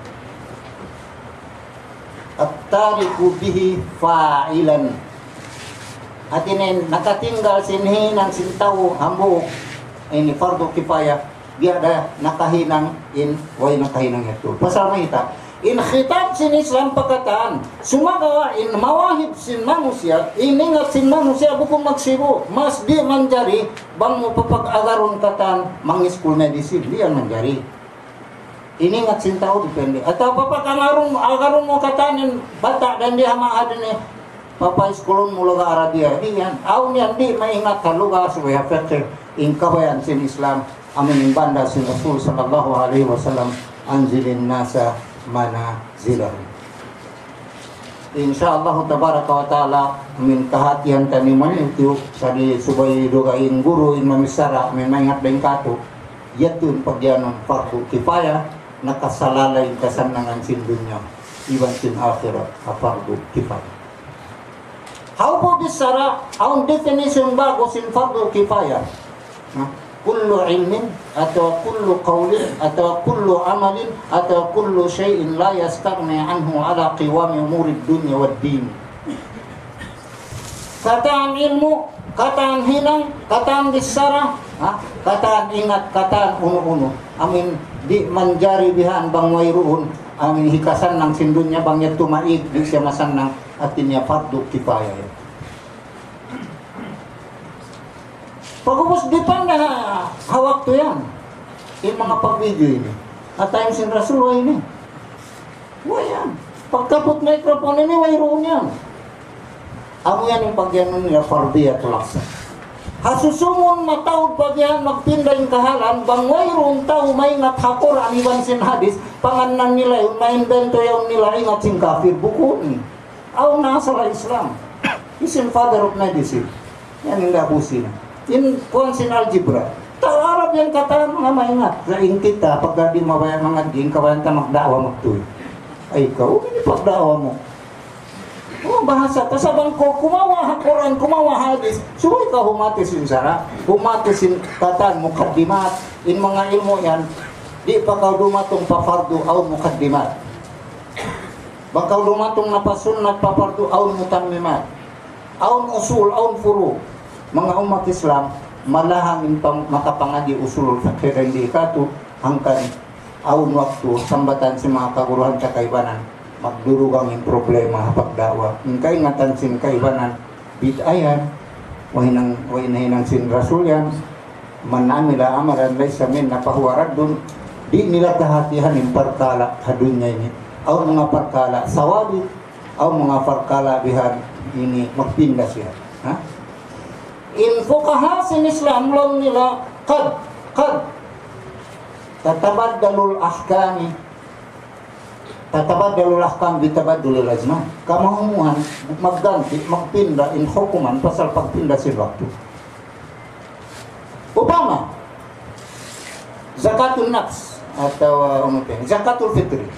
At-tariku bihi fa'ilan. At inin, nakatinggal sinhinang sintaw hambu, ini fardu kifaya, dia ada nakahinang in, way nakahinang ito. Pasal mahita, in khitab sin Islam pagkataan, sumagawa in mawahib sin manusia, iningat sin manusia bukong magsibo, mas di manjari, bang mo papag-agaron katan, mang school medicine, di yan manjari. Iningat sin tao, depende. Atau papag-agaron agaron mo katan, bata, dan di hamaadin eh, papa schoolon mo lugar Arabia, di yan. Aun yan, di maingat ka lugar, suwaya fekir, in kabayan sin Islam, amin in banda sin Rasul sallallahu alaihi wasallam, anzilin nasa mana zilah. Insyaallah tabaraka wa taala min kahatian taniman itu sadi subay dogain guru in mamisara min maingat bengkatu yatun pagyanon fardu kifaya nakasalalay kasanangan sin dunya iban sin akhirat fardu kifaya. How po bisara ang definition bago sin fardu kifaya? Kullu ilmin atau kullu qawlin atau kullu amalin atau kullu syai'in la yastaghni anhu ala qiwami umurid dunya wad din. Kataan ilmu, kataan hilang, kataan disara, ha? Kataan ingat, kataan uno-uno. Amin di manjari bihan bang mayroon, amin hikasan ng sindunya bang yato maig di siya masanang atin niya fardu kifaya. Pagubos di pa na hawak to yan. Yung mga pag-video ini. At tayong sin Rasul, way ini. Way yan. Pagkapot microphone ini, way roon yan. Amo yan yung pagyanon nila, fardiya tulaksa. Hasusumon matawag pag yan, magpinda yung kahalan, bang way roon tao, may ingat hakor, aniban sin hadis, panganan nila yun, ma-invento yung nila, ingat sin kafir, bukun. Aw nasa Islam. He's in father of medicine. Yan yung labusin. In kuwan sin algebra. Tawarap Sabab yang kata mga maingat, lain kita, pagka di mawaya mga din, kawalan ta magdawa magtuloy. Ay ikaw, hindi pagdawa mo. Oh, bahasa, kasabang ko, kumawa ha Quran, kumawa hadis, suway ka humatis yung sara, humatis yung katan, mukaddimat, in mga ilmo yan, di pa ka dumatong pafardu, aw mukaddimat. Bakaw lumatong napasunnat pafardu, aw mutammimat. Aun usul, aun furu. Mga umat Islam, malahang pang makapangadi usul fakir hindi katu hangkan aun waktu sambatan si mga kaguruhan sa kaibanan magdurugang yung problema pagdawa. Yung kaingatan sin kaibanan bitayan wahinang wahinang sin rasul yan manamila amaran lay sa min napahuwarad dun di nila kahatihan yung parkala hadunya ini aw mga parkala sawabi aw mga parkala bihan ini magpinda siya. Ha? In fuqaha sin Islam long nila qad qad tatabaddalul ahkami tatabaddalul ahkam bitabaddulil azman. Kamahuman magganti magpinda in hukuman pasal pagpinda sin waktu. Upama zakatul nafs atau uh, zakatul fitri.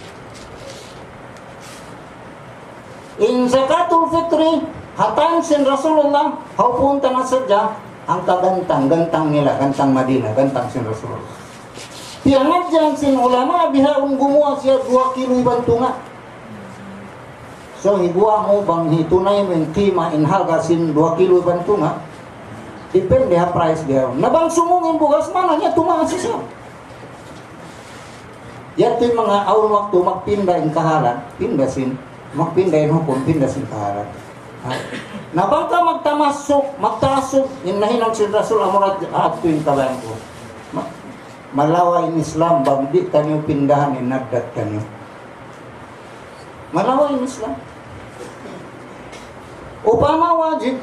In zakatul fitri hatan sin Rasulullah haupunta na sadya ang kagantang gantang nila gantang Madinah gantang sin Rasulullah tiangat dyan sin ulama bihaun gumawa siya dua kilo bantunga so ibuwa mo bang hitunay mo yung kima in harga sin dua kilo bantunga depende ha price dia nabang sumungin bukas mana niya tumaas siya yato yung mga awal waktu magpinda in kahalan pinda sin magpindahin hukum, pindasin kahalan. Na bangka magtamasok, magtasok, yung nahinang si Rasul Amurat at yung kabayan ko. Malawa in Islam, bagdi kanyo pindahan, inagdat kanyo. Malawa in Islam. Upama wajib,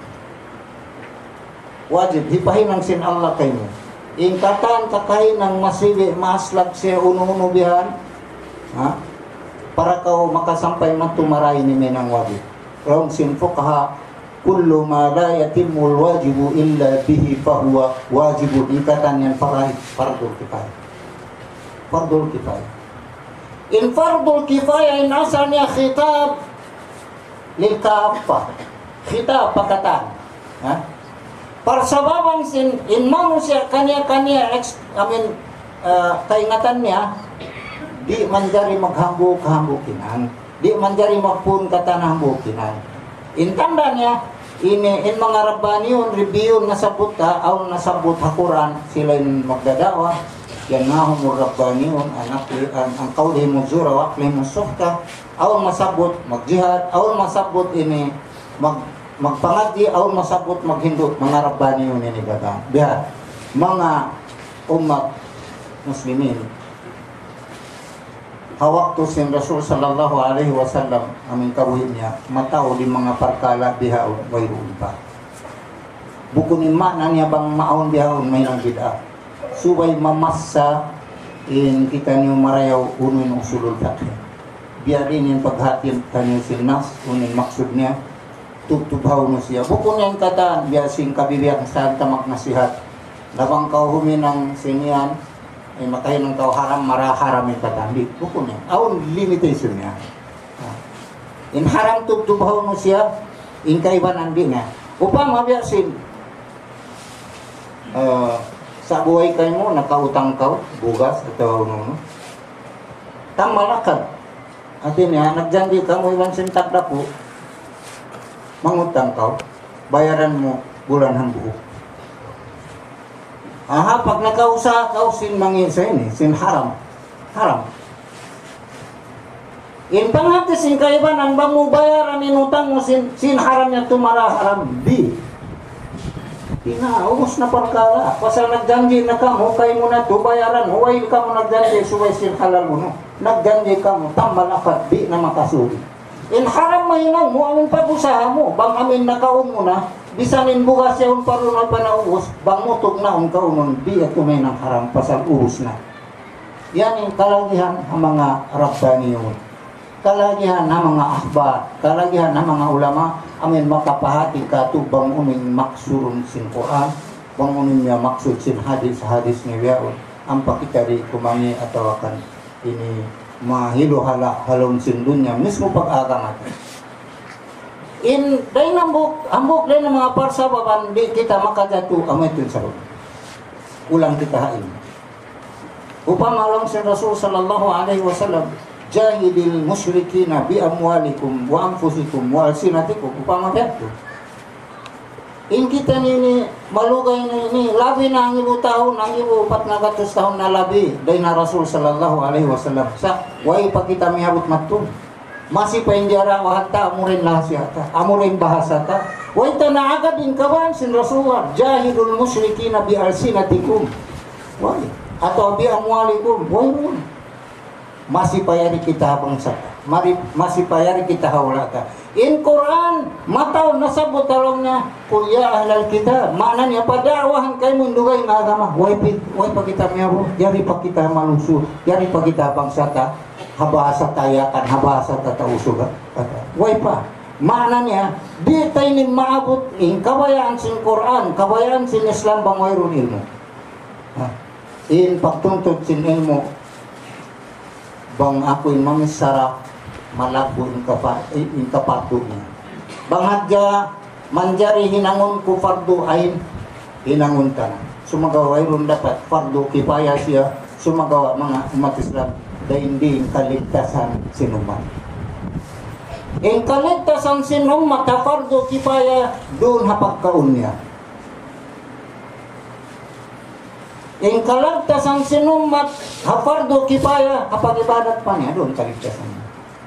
wajib, hipahinang sin Allah kayo. Ingkatan kakain ng masibi, maslag siya uno-uno bihan, ha? Para kau makasampay matumaray ni menang wajib. Rong sin fuqaha kullu ma la yatimul wajibu illa bihi fahuwa wajibun. Ikatan yan faraid fardul kifayah. Fardul kifayah. In fardul kifayah in asalnya khitab lil kafah. Khitab pakatan. Ha? Parsababang sin in manusia kanya-kanya I mean uh, kaingatan niya di manjari maghambuk-hambukinan, di manjari magpun kata hambukinan. Intandanya ini in mga rabbaniyon review nasabot ka aw nasabot ha Quran sila yung magdadawa yan nga humur rabbaniyon anak an ang kauli mo zura wakli mo sufka aw masabot magjihad aw masabot ini mag magpangadi aw masabot maghindot mga rabbaniyon ini gagang biha mga umat muslimin hawak to sin Rasul sallallahu alaihi wasallam amin kabuhin niya matao di mga parkala bihaon wayroon pa bukunin makna niya bang maon bihaon may nang bid'ah subay mamassa in kita niyo marayaw unin usulul fiqh biya din yung paghatim kanyo sin nas unin maksud niya tutubhaw mo siya bukun yung kataan biya sing kabibiyang saan tamak nasihat labang kau huminang sinian ay makahin ng tao haram maraharam yung katandi bukun niya aun limitation niya in haram tubtubaw mo siya in kaibanan din niya upang mabiyasin uh, sa buhay kayo mo nakautang ka bugas atau ano tam malakad atin niya nagjanji ka mo iwan sintak po mangutang ka bayaran mo bulan ng buo. Aha, pag nakausa ka sin mangin sa ini, sin haram. Haram. In panghati sin kaibanan ba mo bayaran inutang mo sin, sin haram niya tumara haram di. Pinaubos na parkala. Pasal nagjanji na ka mo, kay mo na to bayaran. Huway ka mo nagjanji, suway sin halal mo. No? Nagjanji ka mo, tambal akat, di na makasuli. In haram mahinang mo, amin pabusahan mo. Bang amin nakaon mo na, bisanin bukas yung parunay pa na ubos, bang mutog na ang kaunon, di at tumay ng haram, pasal ubos na. Yan yung kalagihan ng mga Rabbaniyon. Kalagihan ng mga ahbar, kalagihan ng mga ulama, amin makapahati ka tubang uming maksurun sin Quran, bangunin niya maksud sin hadis-hadis ni Wiyaon ampa kita di kumangi atau akan ini mahilo hala halon sin dunya mismo pag-agamat in day nambok ambok day ng mga parsababan di kita makajatu ametun sa ulang kita hain upama lang si Rasul sallallahu alaihi wasallam jahidil musyrikina bi amwalikum wa anfusikum wa alsinatikum upama beto in kita nini malugay ni labi na ang ibu tahun ang ibu pat na katus tahun na labi day na Rasul sallallahu alaihi wasallam sa way pa kita mihabot matun masih penjara wahata amurin lahasiata amurin bahasata way ta naagad din kawan sin Rasulullah jahidul musyrikina bi alsinatikum way atau bi amwalikum way mun masih payari kita bangsa mari masih payari kita hawlata in Quran mataw nasabot talongnya kul ya ahlal kitab maknanya padakwahan kay mundugay nga agama way way pa kita miyabo jari pa kita malusu jari pa kita bangsata habasa tayakan habasa tatausog way pa maknanya di tayo maabot in kabayaan sin Quran kabayaan sin Islam bang wayron ilmo in pagtuntut sin ilmo bang ako'y mamisarap malabo in kapat in kapardo niya bangagya manjari hinangon ko fardo ain hinangon ka na sumagawa ron dapat fardo kipaya siya sumagawa mga umat Islam da hindi in kaligtasan sinuman in kaligtasan sinuman ta fardo kipaya doon hapagkaon niya in kaligtasan sinuman ha fardo kipaya kapag ibadat pa niya doon kaligtasan niya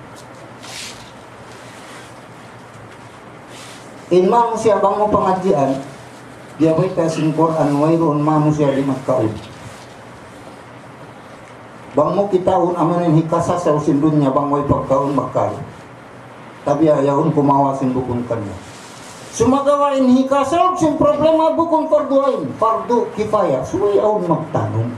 in manusia bang mo pengajian dia baik sin Quran wayron manusia lima kaun bang mo kitaun amanin hikasa sa usin dunya bang way pagkaun bakal tapi ayaun kumawasin bukun kanya sumagawain hikasa sin problema bukun farduain fardu kifaya suway aun magtanong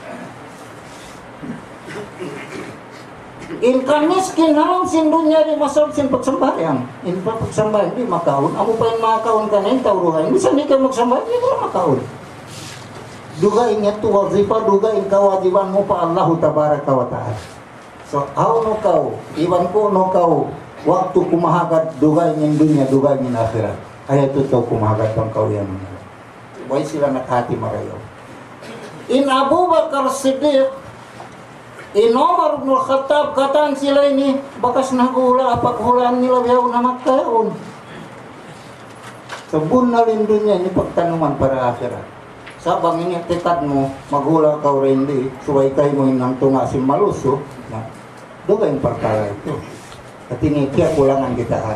in kamiskin halong sin dunya di masal sin pagsambayang in pagsambayang di makaon amo pa yung makaon ka na yung tauruhan bisa hindi ka magsambayang di ka makaon dugain niya tu wazifa dugain kawajiban mo pa Allahu tabaraka wa ta'ala so how no kau iwan ko no kau waktu kumahagat dugain yung dunya dugain yung akhirat ay ito to kumahagat ang kau yan why sila nakhati marayaw in Abu Bakar Siddiq in Umar ibn Khattab kataan sila ini bakas nagula paghulaan nila yaw na magkaon sabun na rin dun yan yung pagtanuman para akhirat sabang ini tekad mo maghula ka rin di suway kayo mo yung tungasin maluso na doon yung perkara ito at ini kaya kulangan kita at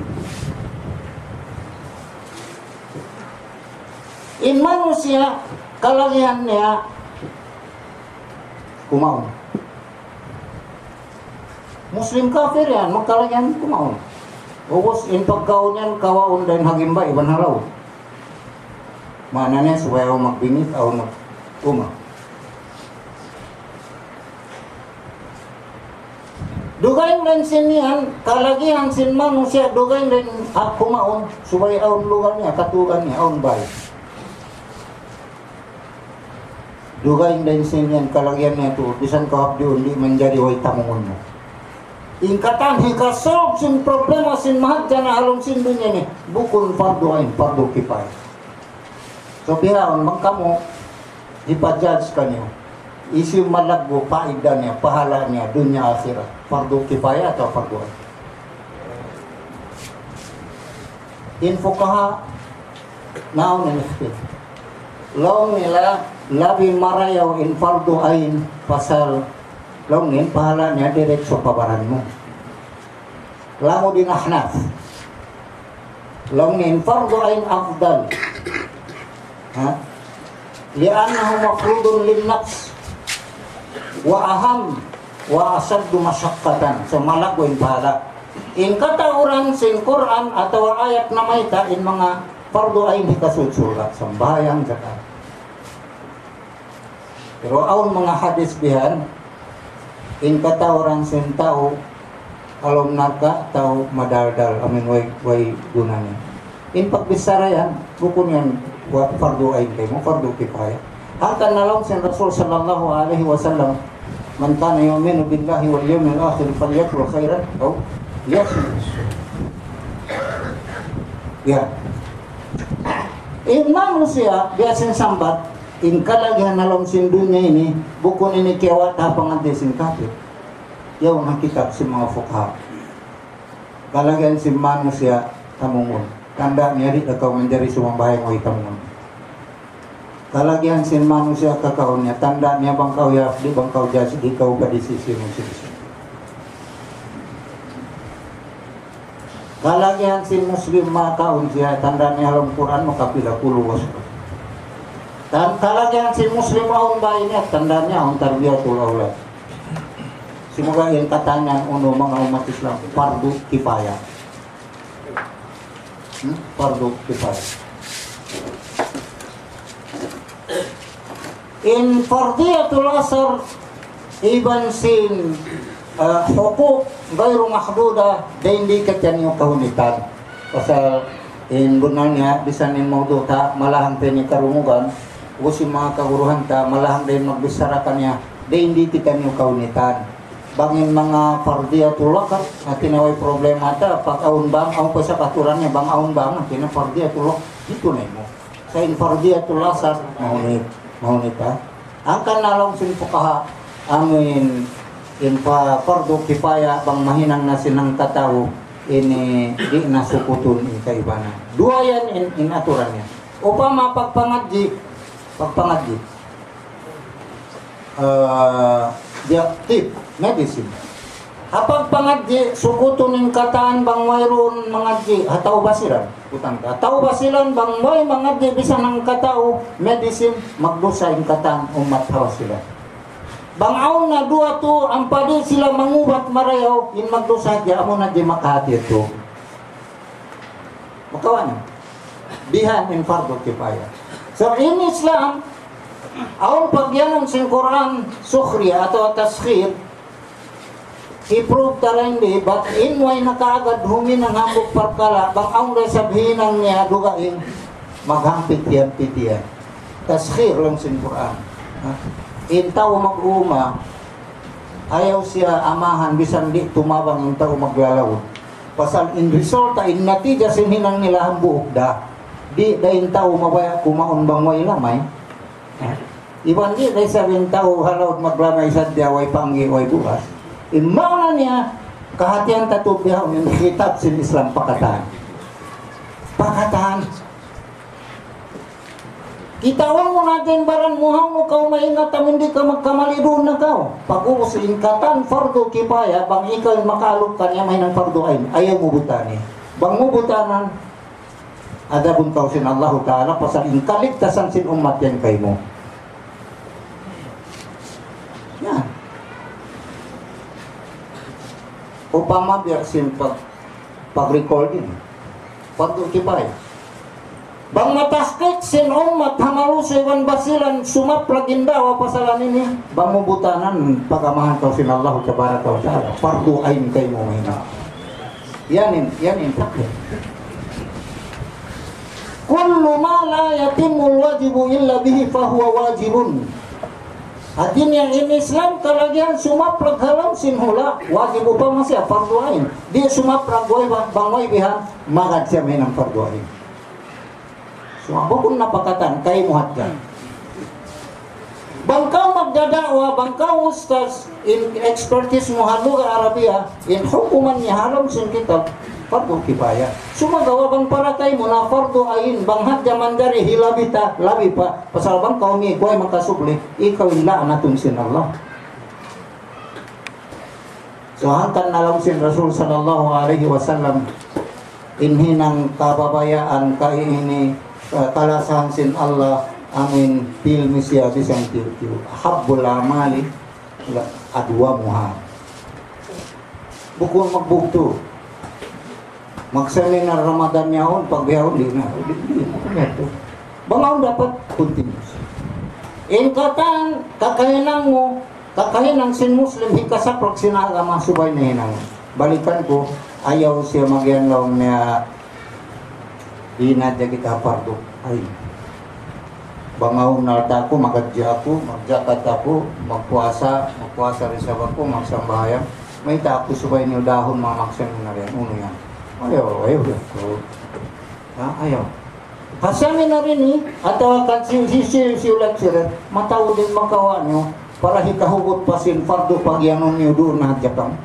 in manusia kalagihan niya kumaon Muslim kafir yan, magkalagyan kumaon. Ubos, in pagkaon yan, kawaon din hagimba, iban halaw. Mana niya, suwayaw magbingit, aw mag-uma. Dugayin rin sin yan, kalagihan sin manusia, dugayin rin ah, kumaon, suwayaw lugar niya, katugan niya, awn bay. Dugayin rin sin yan, kalagihan niya ito, bisan kahap diyon, di manjari way tamungon mo. Ingkatan hikasob sin problema sin mahal na halong sin dunya ni bukun fardu ain fardu kifaya so bihaon magkamo ipa-judge kanyo isi malagbo paida niya pahala niya dunya akhirat fardu kifaya atau fardu ain info kaha naon ni law nila labi marayaw in fardu ain pasal longin pahala niya diretso pabaran mo lamo din ahnaf longin fardu ain afdal ha li'annahu mafrudun lin-nafs wa aham wa asaddu masyaqqatan so malago in pahala in katauran sin Quran atau ayat na may ta in mga fardu ain hikasusulat sambayang zakat pero aun mga hadis bihan in kata orang sin tao alom narka tao madaldal amin way way gunanya in pagbisara yan, bukun yan, fardu ain kayo mo, fardu kifaya. Hangkan na lang si Rasul sallallahu alaihi wasallam, man kana yu'minu billahi wal yawmil akhir falyakul khairan aw liyasmut. Ya. Imam siya biasin sambat in kalagyan na lang sin dunya ini bukun ini kewat hapang antesin kapit. Yaw nakita si mga fukha. Kalagyan si manusia tamungon. Tanda niya rin ikaw menjadi sumambahay mo itamungon. Kalagyan sin manusia kakaon niya. Tanda niya bangkaw ya, di bangkaw jas, di kau ka di sisi mo sisi. Kalagyan sin muslim makaon siya. Tanda niya alam Quran makapila puluwas. Dan kalagyan sin muslim aun bayi niya. Tanda niya aun tarbiyatul aulad. Semoga yang katanya untuk mga umat Islam fardu kifaya. Hmm? Fardu kifaya. In fardiyatul asr iban sin uh, hukuk gairu mahduda dan di kecanya kahunitan. Pasal in gunanya bisa nin maudu ta malahang tani karumugan usi mga kaguruhan ta malahang din magbisarakannya dan di kitanya kahunitan. Bangin mga fardiyatul lakat na tinaway problema ta pag aun bang ang pa sa katurannya bang aun bang tina fardiyatul lak itu na mo sa in fardiyatul asar mahunit mahunit ha angkan nalong sin fuqaha amin in pa fardu kifaya bang mahinang na sinang katawo ini di nasukutun in kaibana dua yan in, in aturannya upama pagpangadji pagpangadji uh, dia tip medicine. Apag pangadji sukutun ning kataan bang mayroon mangadji hataw basilan utang ka. Hataw basilan bang may mangadji bisa nang katao medicine magdosa ing kataan umat hawas sila. Bang aon na dua to ang padi sila mangubat marayaw in magdosa dia amo na di makahati to. Makawan. Bihan in fardu kifaya. So in Islam aon pagyanon sin Quran sukhriya atau taskhir i-prove tara hindi but in way nakaagad humin ang hambog parkala bang aon rin sabihin ang niya dugain maghampit yan pitiyan taskhir lang sin Quran in tao mag-uma ayaw siya amahan bisan di tumabang in tao maglalawod pasal in resulta in natija sin hinang nila hambog da di da in tao mabaya kumaon bang way lamay iban di dahil sabing tao halawad maglamay sa diyaway panggi way bukas imaw na niya kahatian tatubyaw yung kitab sin Islam pakatan pakatan kitawan mo natin baran muhaw mo kau maingat am hindi ka magkamali doon na kau pag-ubos ingkatan fardu kifaya bang ikaw makalog ka niya may ng fardu ayn ayaw mo butani bang mo butanan adabun kau sin Allah Ta'ala pasal ingkaligtasan sin umat yan kay mo. Yan. Upama biar sin pag pag-recording fardu kifaya bang mataskik sin umat hamalusoy wan basilan sumaplagin daw pasalan ini bang mubutanan pagamahan kau sin Allah Tabaraka wa Ta'ala fardu ain kay mo ina yanin yanin takdir kullu ma la yatimul wajibu illa bihi fahuwa wajibun. Artinya in Islam kalagyan sumaplag halam sin hula wajib pa masya fardu ain di sumaplag way bangoy bihan magad siya may ng fardu ain so bukun napakatan kay muhatgan bangkaw magdadawa bangkaw ustaz in expertise mo haluga Arabia in hukuman niya halam sin kitab fardu kifaya sumagawa bang para kay mo na fardu ain bang hadya mandari hilabita labi pa pasal bang kaum ni goy makasubli ikaw ila anatun sin Allah so hangkan nalang sin Rasul sallallahu alaihi wasallam inhinang kababayaan kay ini uh, kalasahan sin Allah amin pil misya bisang tiu-tiu habbul amali adwa muha bukun magbugto magseminar Ramadan yahon pagbiyahon di na bangaw dapat continuous in katan kakahinang mo kakahinang sin Muslim hikasaprok sinagama subay na hinang balikan ko ayaw siya magyanlaw niya di na kita fardu ay bangaw na ako, magadya ako, magjakat ako, magpuasa, magpuasa rin sa ako, magsambahayan. May tako subay niyo dahon mga maksan na rin. Uno yan. Ayaw, ayaw. So, ha, ayaw. Kasami na rin eh. At uh, sisiulat sila, mataw din makawa nyo para hikahugot pa sin fardo pag yanon nyo doon na hadyakan.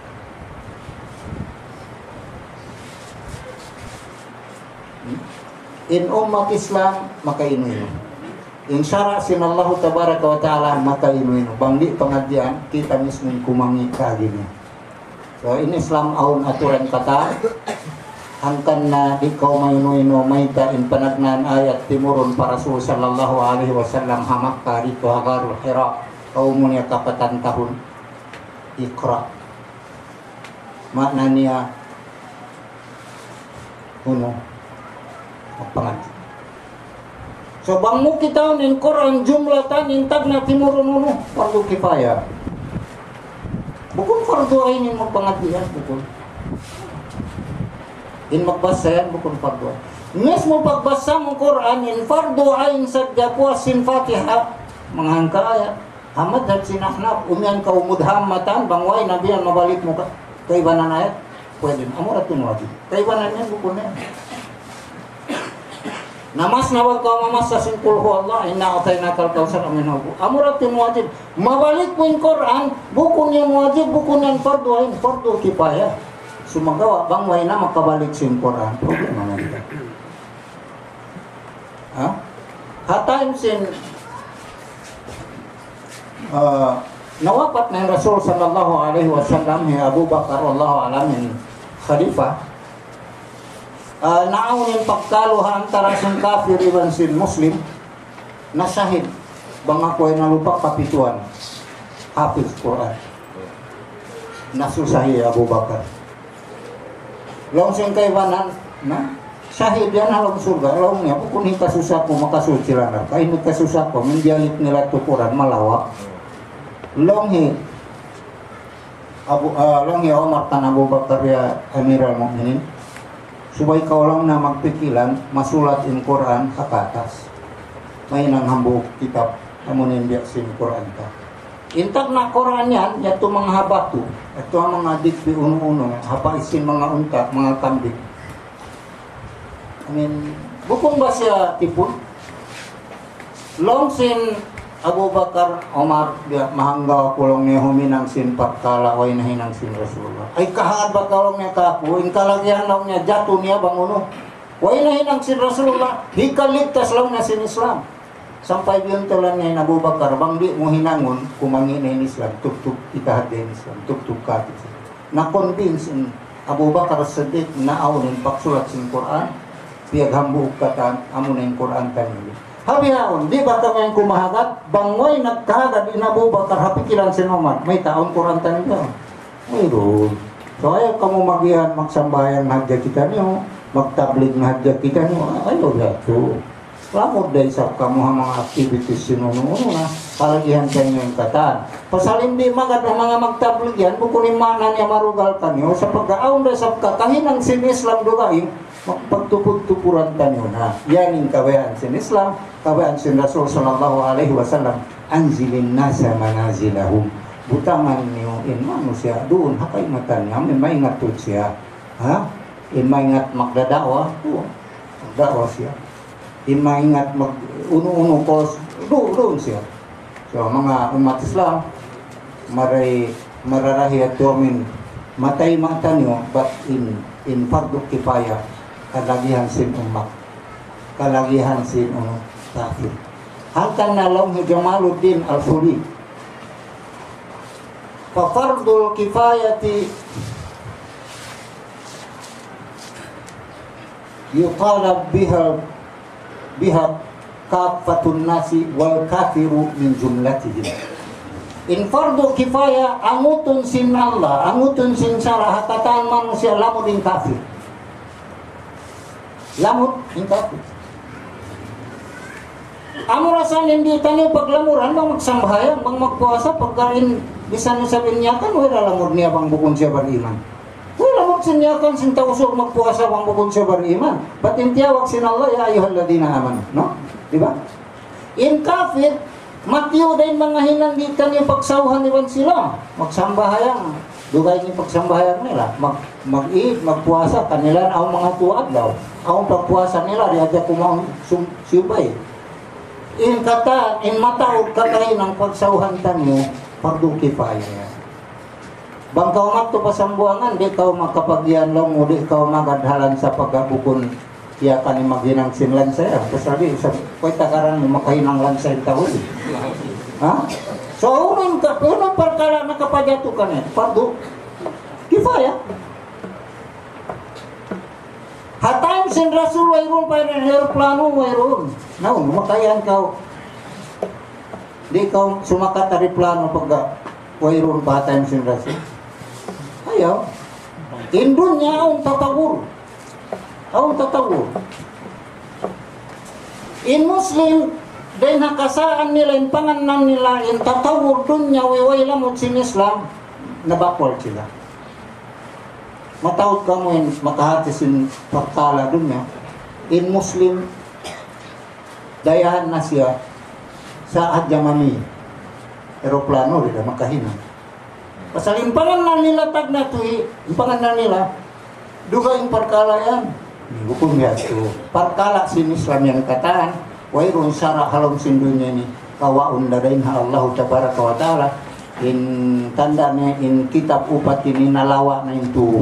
In umat Islam, makainoy. In syara sin Allah tabaraka wa ta'ala, makainoy. Bangli pangadyan, kita mismo kumangi kagini. So, in Islam, aun aturan kata, hangkan na ikaw mayuno-ino mayta in panagnan ayat timurun para Rasul sallallahu alaihi wasallam hamak ka rito hagarul hira kau munya kapatan tahun ikra makna niya uno pangaji. So bang mo kita nin Quran jumlatan intag na timurun uno fardu kifaya. Bukun fardu ainin mo pangajian bukun. In magbasa yan bukun fardu. Mismo pagbasa mo Quran in fardu ain sadya puasin Fatiha manghangka ayat. Hamad at sinahnap umyan ka umudhammatan bangway nabiyan mabalik mo ka. Kaibanan ayat pwede. Amurat yun wajib. Kaibanan yan bukun yan. Namas na wag ka mamas sa singkul ko Allah inna atay nakal kausar amin ako. Amurat yun wajib. Mabalik mo yung Quran bukun yan wajib bukun yan fardu ain fardu kipaya. Sumagawa bang way na makabalik sa Quran. Problema na ito. Ha? Hatime sin uh, nawapat na yung Rasul sallallahu alaihi wasallam ni Abu Bakar wallahu alam yung Khalifah. Uh, naawin yung pagkaluha antara sin kafir iban sin Muslim na syahid bang ako ay nalupa kapituan Hafiz Quran nasusahi Abu Bakar long sing kaibanan na syahid yan halong surga long niya kung hikasusap ko makasusilan na kaya nagkasusap ko mendialit nila tukuran malawak long hi Abu, uh, long hi Omar tan Abu Bakar ya Amiral Mu'minin subay ka lang na magpikilan masulat in Quran kakatas may nang hambuk kitab amunin biya sin Quran ka intag na Quran yan yato mga habatu ito ang mga dikpi uno-uno hapa isin mga unta mga kambing I mean bukong ba siya tipon long sin Abu Bakar Omar dia mahanggaw kulong niya huminang sin patkala way na hinang sin Rasulullah ay kahad ba kalong niya kapo in kalagyan lang niya jato niya banguno way na hinang sin Rasulullah hikaligtas lang na sin Islam sampai biyon tulan niya Abu Bakar bang di mo hinangon kumangi na in Islam tuk-tuk ikahad din Islam tuk-tuk katit na-convince in Abu Bakar Siddiq na awnin pagsulat sin Quran piyag hambuk katan amo na yung Quran kanili habi haon, di ba kami yung kumahagat? Bangoy nagkahagat, Abu Bakar, hapikilan si Umar. May taon kuranta nito. Mayroon. So ayaw ka mo magihan, magsambayan na hadya kita niyo, magtablig na hadya kita niyo. Ayaw yato. Lamod dahil sa kamuha mga activities sinununo na, palagihan kayo yung katan. Pasalim di magad ng mga magtablig yan, bukunin mana niya marugal ka niyo, sa pagkaaon dahil sa kakahinang sin Islam dogain, magpagtupod-tupuran tanyo na yan yung kawayaan sin Islam kawayaan sin Rasul sallallahu alaihi wasallam anzilin nasa manazilahum butangan niyo in mano siya doon hakay matan niya may maingat to siya ha in maingat magdadawa doon magdadawa siya in maingat mag uno-uno ko doon, doon siya so mga umat Islam maray mararahi at domin matay mata niyo but in in fardu kifaya kalagihan sin umat kalagihan sin uno kafir hangkan nalong Jamaluddin Al-Furi fa fardul kifayati yutalab biha biha kafatun nasi wal kafiru min jumlatihim in fardu kifaya angutun sin Allah angutun sin syarah hakatan manusia lamun din kafir lamut hingga amo rasan hindi tanyo paglamuran bang magsambahayan bang magpuasa pagkain bisan sabihin niya kan wala lamur niya bang bukon siya beriman wala lamur sinyakan sin tausok magpuasa wang bukod sa beriman. Ba't intiyawag sin Allah ya ayyuhalladzina amanu, no? Di ba? In kafir, matiyo din mga hinanggitan yung pagsauhan niwan sila. Magsambahayang, dugay yung pagsambahayang nila. Mag, mag-eat, magpuasa, kanila ang mga tuad daw. Ang pagpuasa nila, di aja kumang subay. In kata, in mataod katahin ang pagsauhan tanyo, pagdukipay niya. Bang kau mato pasambuangan, di kau makapagyan lang mo, di kau magadhalan sa pagkabukon. Kaya ka ni maghinang sinlan saya. Kasabi, sa ko'y takaran mo makahinang lang sa tao. Ha? So, unang ka, unang parkala nakapadyato ka na, pardo, kifaya. Hatayim sin Rasul, wayroon pa rin, aeroplano, wayroon. Naon, makayan ka. Di kau sumakat ari plano pagka wayroon pa hatayim sin Rasul. Ayaw. Indun niya ang tatawur. Ang tatawur. In Muslim, dahil nakasaan nila, in panganan nila, in tatawur dun niya, wiway lamot sin Islam, nabakwal sila. Matawad ka mo yung makahati sin pagkala dun niya. In Muslim, dayahan na siya sa Adjamami. Aeroplano, di na makahinang. Pasal yung panganan nila tag na ito, yung panganan nila, duga yung parkala yan. Hukum ya itu parkala sin Islam yang kataan wairun syara halom sin dunia ni kawaun dadain Allah tabaraka wa taala in tandanya in kitab upat ini nalawa na itu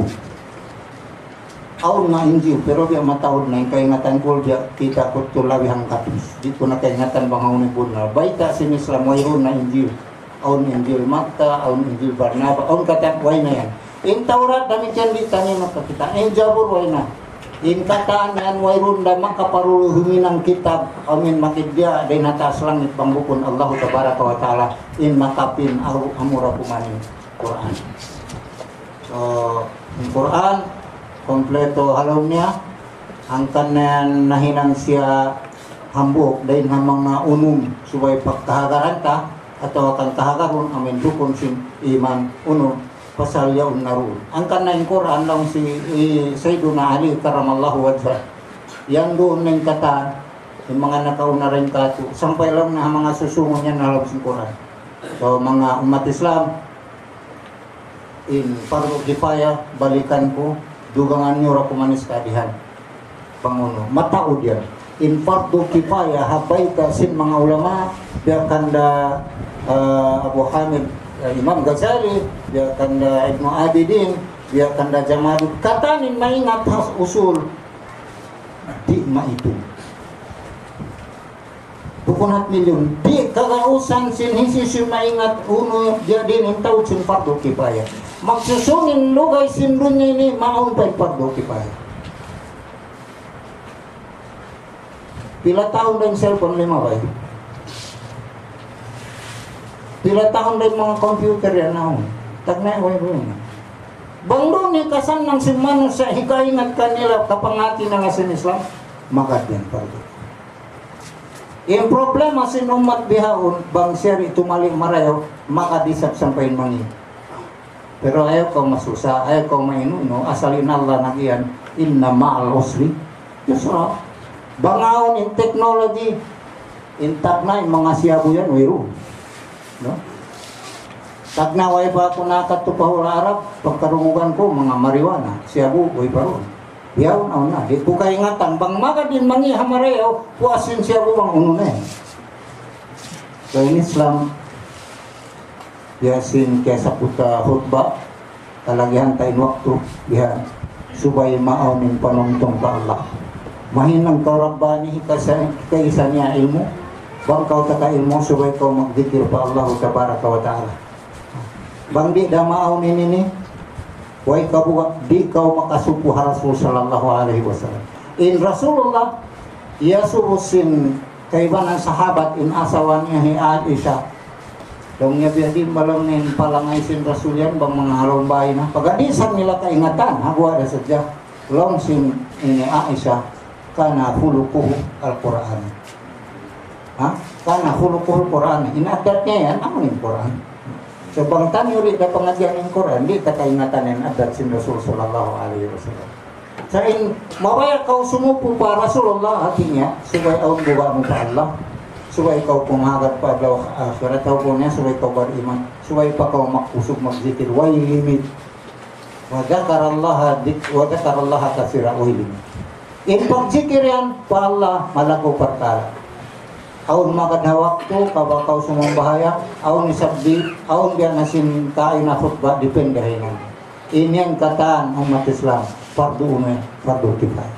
aun na injil pero biya mataod na yung kaingatan ko dia kita kutul labi hang katus dito na kaingatan bangauni pun na baita sin Islam wairun na injil aun injil Matta aun injil Barnaba aun kata way na yan in Taurat demikian ditanya maka kita in Jabur way na in kataan yan wairun da makaparuluhumi ng kitab amin makidya day natas langit pangbukon Allah tabaraka wa ta'ala in makapin amura pumaning Quran. So in Quran kompleto halom niya ang kanan nahinang siya hambuk day nga mga unum subay pagkahagaran ka atau akan kahagaron amin dukon sin iman unum pasal yaun narul. Ang kanang Quran lang si eh, Sayyiduna Ali karamallahu wajhah. Yan doon ng kata, yung mga nakauna rin kato, sampay lang na mga susungon niya na sa Quran. So mga umat Islam, in pardo kifaya, balikan ko, dugangan nyo rakumanis kadihan. Panguno, mataod yan. In pardo kifaya, habay ka sin mga ulama, biarkan da uh, Abu Hamid, Uh, Imam Ghazali, dia kanda Ibnu Abidin, dia kanda Jamaluddin. Katanin maingat has usul di ma itu. Bukunat milyon di kagausan sin hisi sin maingat uno dia din intau sin fardu kifayah. Magsusunin lugay sin dunya ini maun pa fardu kifayah. Pila tahun dan cellphone lima bay. Pila tahun dari mga computer yan na tagnay ko yun. Banglo ni kasan ng simano sa hikaingat kanila kapangati ng asin Islam, makadyan pa ito. Yung problema sin umat bihaon, bang seri tumali marayaw, makadisap sampayin mangi. Pero ayaw ko masusa, ayaw ko mainuno, asalin Allah na iyan, inna ma'al usri, yusra. Bangaon in technology, in tagnay mga siyabu yan, wiro. No? Tagnaway pa ako nakatupahula Arab, pagkarungugan ko, mga mariwana, siyabu, uy paron. Yaw na una, di ko kaingatan, bang maka din mangi hamareyo, puasin siyabu bang uno na eh. So in Islam, yasin kesa puta khutbah, talagihan tayo waktu, ya, subay maawin panungtong ka Allah. Mahinang kau Rabbani, kaisa niya ilmu, bang kau taka ilmu subay kau magdikir pa Allah tabaraka wa ta'ala. Bang di da maaw ni nini, way kabuwa di kau makasupu Rasul sallallahu alaihi wasallam. In Rasulullah yasurusin kaibanan sahabat in asawan niya hi Aisyah. Dong niya biya di malangin palangay sin Rasul yan bang mga halumbay na. Pagadisan nila kaingatan, hagwa da sadya. Long sin ini Aisyah kana khuluquhu al-Qur'an. Ha? Karena khuluqul Quran, inadatnya yan, ano yung Quran? So bang tanyo di na pengajian ng Quran, di takaingatan ng adat sin Rasul sallallahu alaihi wasallam. Sa in mawaya kau sumupo pa Rasulullah artinya supaya kau buwa mo pa Allah, supaya kau pumagat pa daw akhirat kau punya, supaya kau beriman, supaya pa kau makusog magzikir wa limit. Wa dzakarallaha dik wa dzakarallaha katsira wa limit. In pagzikir yan pa Allah malako perkara. Aun magad na waktu kabakaw sumong bahaya, aun isabdi, aun biya nasin kain na khutbah dipendahinan. Ini yang kataan umat Islam, fardu umum, fardu kifayah.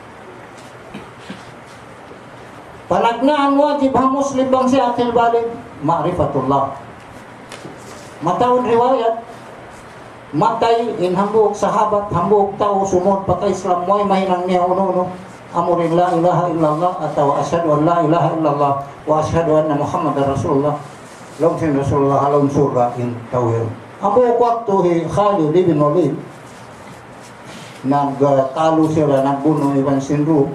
Panagnaan wajib ha muslim bang si akil balik, ma'rifatullah. Matawad riwayat, matay in hambuk sahabat, hambuk tao sumod patay Islam mo'y mahinang niya uno-uno. Amurin la ilaha illallah atau asyhadu an la ilaha illallah wa asyhadu anna Muhammadar Rasulullah. Long sin Rasulullah halong surga in tawhid. Abu waktu hi Khalid bin Walid nagtalo sila, nagbuno Iban Sinru.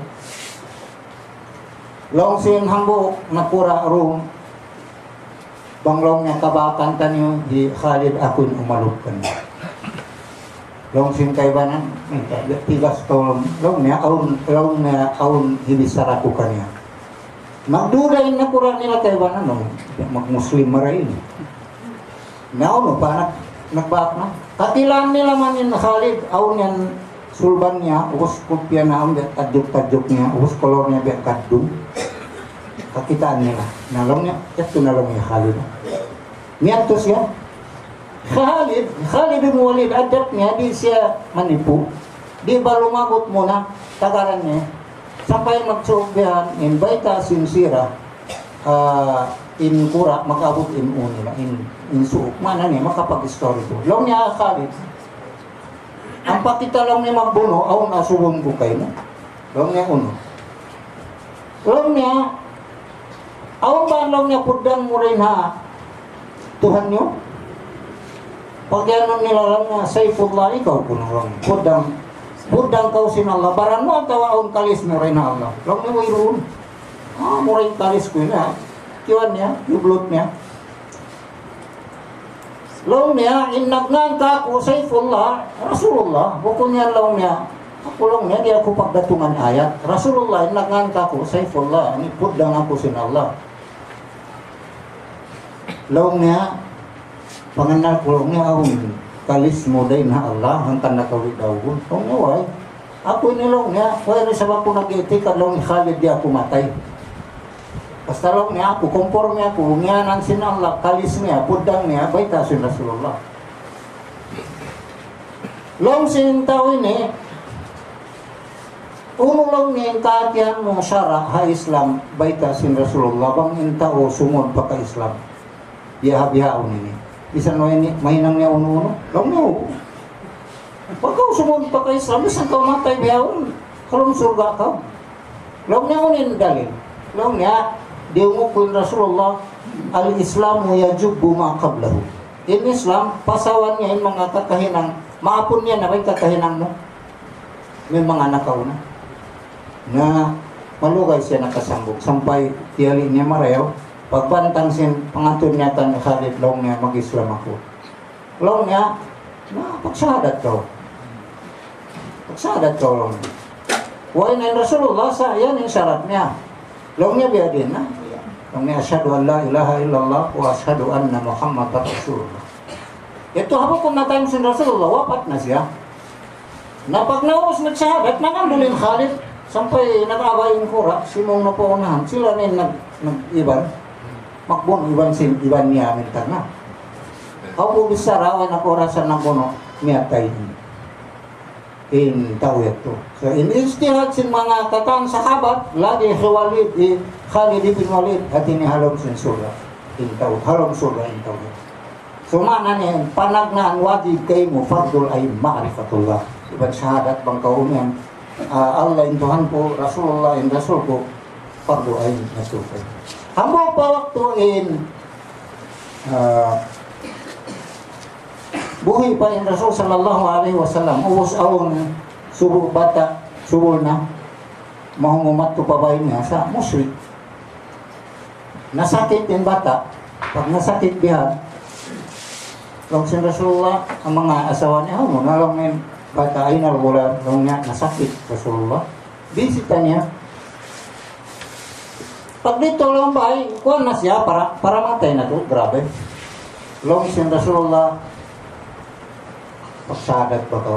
Long sin hambo nakura room banglong niya kabatan tanyo di Khalid akun umalupkan. Long sin kaibanan tigas tolong long niya aun long niya aun hibisaraku kanya magdudain na kurang nila kaibanan no magmuslim marain naon no pa nagbak na katilan nila man in Khalid aun yan sulban niya ubos kopya na ang tajuk-tajuk niya ubos kolor niya biya kadung kakitaan nila nalong niya ito nalong niya Khalid niya to siya Khalid, Khalid bin Walid adabnya di siya manipu. Di ba lumagot muna tagaran niya sampai magsubihan in baita sinsira uh, in kura magabot in unila in in suuk mana niya makapag-story to. Long niya Khalid. Ang pakita lang niya magbuno aun asubong ko kayo. Long niya uno. Long niya aun ba long niya pudang mo rin ha Tuhan niyo? Pagyanon nila lang nga, Saifullah, ikaw po nang lang. Budang, budang kau sin Allah. Baran mo ang tawaon kalis mo rin na Allah. Lang niya mayroon. Ah, mo rin kalis ko yun ha. Kiwan niya, yublot niya. Lang niya, inagnan ka ako, Saifullah, Rasulullah. Bukod niya lang niya. Ako lang niya, di ako pagdatungan ayat. Rasulullah, inagnan ka ako, Saifullah. Budang ako sin Allah. Lang niya, panganak ko niya awon kalis mo day na Allah hangkan nakawid awon kung naway ako nilong niya pwede sa ako nag-itik kadlaw ni Khalid di ako matay basta lang niya ako conforme ako ngiyanan sin Allah kalis niya pudang niya baita sin Rasulullah long sin tawin eh uno lang niya kaatihan mo syara ha Islam baita sin Rasulullah bang intao sumod pa ka Islam biha-bihaon ini bisan mo ini mahinang niya uno-uno lang niyo pag kau sumunod pa kay Islam bisan kau matay biyawon kalong surga ka lang niya unin dalil lang niya diungukun Rasulullah al-Islamu yajubbu ma qablahu in Islam pasawan niya yung mga kakahinang maapon niya na rin kakahinang mo may mga nakauna na malugay siya nakasambog sampay tiyali niya marayaw pagbantang sin pangatun niya tan Khalid long niya mag-Islam ako. Long niya, na pagsahadat ko. Pagsahadat ko long. Why na Rasulullah sa yan yung syarat niya. Long niya biya din na. Long niya asyhadu an la ilaha illallah wa asyhadu anna Muhammadar Rasulullah. Ito habang kung natayong sin Rasulullah, wapat na siya. Na pag naubos nagsahadat, nangandulin Khalid. Sampay nag-away yung kura, simong na po unahan. Sila na yung nag-iban. Makbun iban sin iban niya minta na. Kau po bisa rawan ako rasa ng bono niya tayo. In tawid to. So in istihad sin mga katang sahabat lagi Khalid di Khalid bin Walid at ini halom sin surga. In tawid halom surga in tawid. So mana niya panagnaan wajib kay mo fardul ay ma'rifatullah. Iban syahadat bang kaunan uh, Allah in Tuhan ko Rasulullah in Rasul ko fardul ay nasufay. Hamba pa waktu in uh, buhay pa in Rasul sallallahu alaihi wasallam ubos awon subuh bata subul na mahumumat to pabay niya sa musyrik nasakit yung bata pag nasakit bihan Long sin Rasulullah ang mga asawa niya, oh, nalongin batain al bulan, long niya nasakit Rasulullah. Bisita niya. Pag dito lang ba ay kuha na siya para, para matay na to, grabe. Long sin Rasulullah, pagsadat ba to?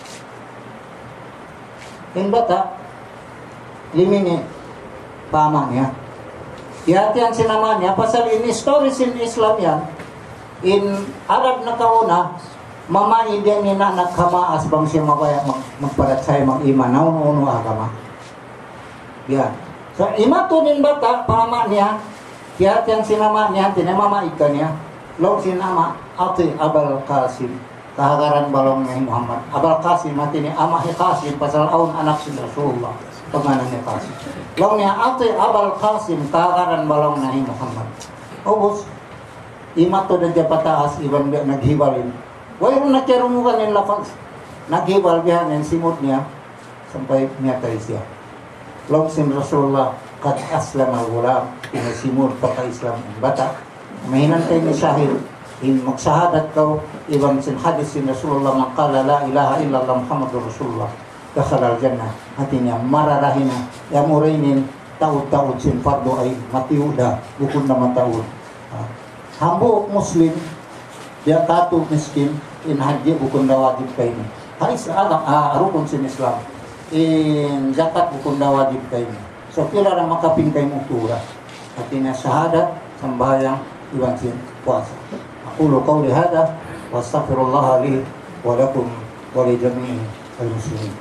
Yung bata, limini, pama niya. Yati ang sinama niya, pasal in stories in Islam yan, in Arab na kauna, mama hindi niya na nagkamaas bang siya mabaya mag, magpalatsay mag ima na uno-uno agama. Yan. So ima to din bata, pama niya, yati ang sinama niya, tinamama ika niya, log sinama, ati Abal Qasim, kahagaran balong ni Muhammad. Abal Qasim, mati ni ama ni Qasim, pasal aun anak si Rasulullah. Pangalan ni Qasim. Long niya ate Abal Qasim kagaran balong na ni Muhammad. Obos ima to da pataas iban biya naghibalin. Wayo na kerumukan ng lafaz. Naghibal biya ng simot niya sampai niya tayo siya. Long sin Rasulullah kad aslam al-gulam pinasimot pa ka Islam ang bata. Mahinantay ni Syahid in magsahadat ka iban sin hadis sin Rasulullah maqala la ilaha illallah Muhammadur Rasulullah. Kasalal jannah hatinya mararahina ya murainin taud-taud sin fardo ay matiuda bukun na mataud. Hambo muslim dia katu miskin in haji bukun na wajib kay ni. Haris alam ah, rukun sin Islam. In zakat bukun na wajib kay ni. So pila ra makapin kay mutura. Hatinya syahadat sembahyang iwan sin puasa. Aqulu qawli hada wa astaghfirullah li wa lakum wa li jami'i al-muslimin.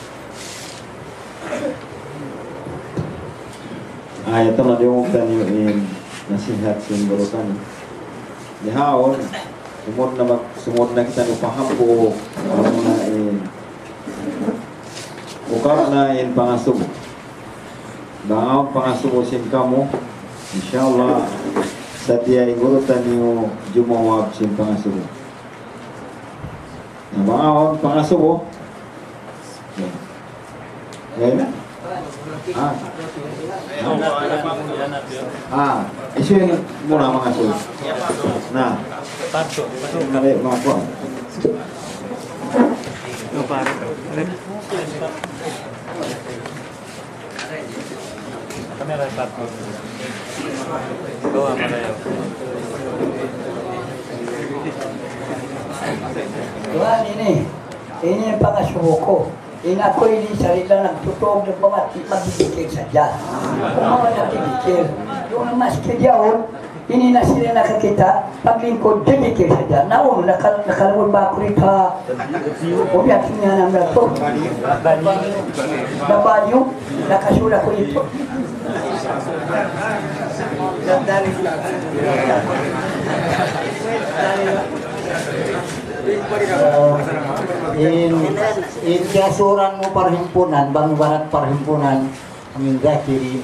Ah, ito na yung yung nasihat sin barutan. Dihaon, sumod na mag sumod na kita ni pahampo ano na in ukar na in pangasubo. Bangaw pangasubo sin kamo. Insyaallah sa dia igurutan niyo jumawab sin pangasubo. Na bangaw pangasubo. Okay. Ah. Ah, isu yang muna mga sul. Nah, pato, pato kali mga po. No pare. Kamera pato. Doa malayo. Doa ini, ini yang pangasubo ko. In ako ini sarila nagtutog na pamati magigikil sadya. Kung mga nagigikil, yung mas kidyaon, ini na sila nakakita, paglingkod, gigikil sadya. Naon, nakal nakalawin ba ako rito? Ubiyakin niya naman ito. Nabanyo, nakasula ko ito. Uh, in in kasuran mo parhimpunan bang barat parhimpunan amin zakirin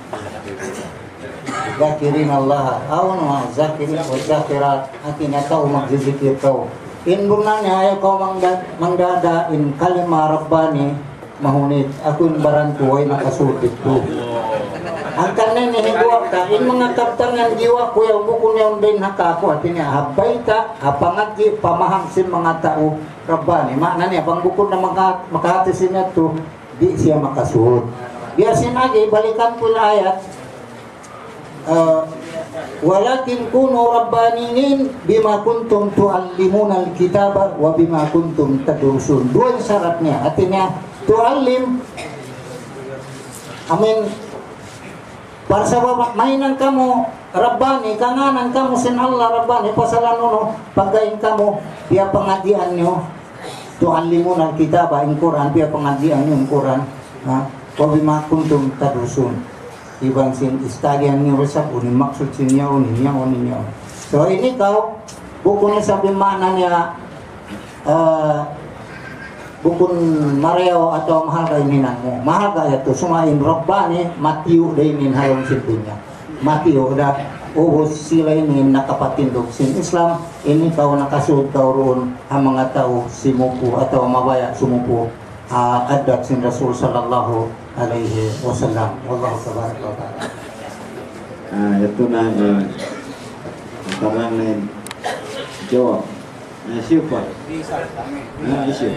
zakirin Allah awan wa zakirin wa zakirat atina kau magzikir kau in bunanya ayo kau mangda mangdada in kalimah rabbani mahunit akun barantu ay nakasudit ko ang kanin ni higuak ka in mga kaptangan jiwa ko yung bukun yung din haka ko at niya habay ka apangat di pamaham sin mga tao rabbani makna niya pang bukun na maka, makahatisin niya to di siya makasuhod biyasin agi balikan po na ayat uh, walakin kuno rabbaninin bima kuntum tuallimuna al-kitaba wa bima kuntum tadrusun dua syarat niya at niya tuallim amin para sa mainan kamo Rabbani, kanganan kamo sin Allah Rabbani, pasalan no pagkain kamo, biya pangadian nyo, tuallimun al kitaba in Quran, biya pangadian nyo in Quran, ha? Wabima kuntum tadrusun, ibang sin istagyan nyo resap, unin maksud sin nyo, unin nyo, unin nyo. So ini kau, buku ni sabi mana niya, uh, bukun mareo atau mahal ka ininan mo mahal ka ito sumain Rabbani matiyo din halong sintunya matiyo da ubos sila ini nakapatindog sin Islam ini kau nakasud kau roon ang mga tao simupo atau mabaya sumupo uh, adat sin Rasul sallallahu alaihi wasallam wallahu tabaraka wa ta'ala. Ah, ito na yung tangan na jawab Nah, siapa? Nah, isu.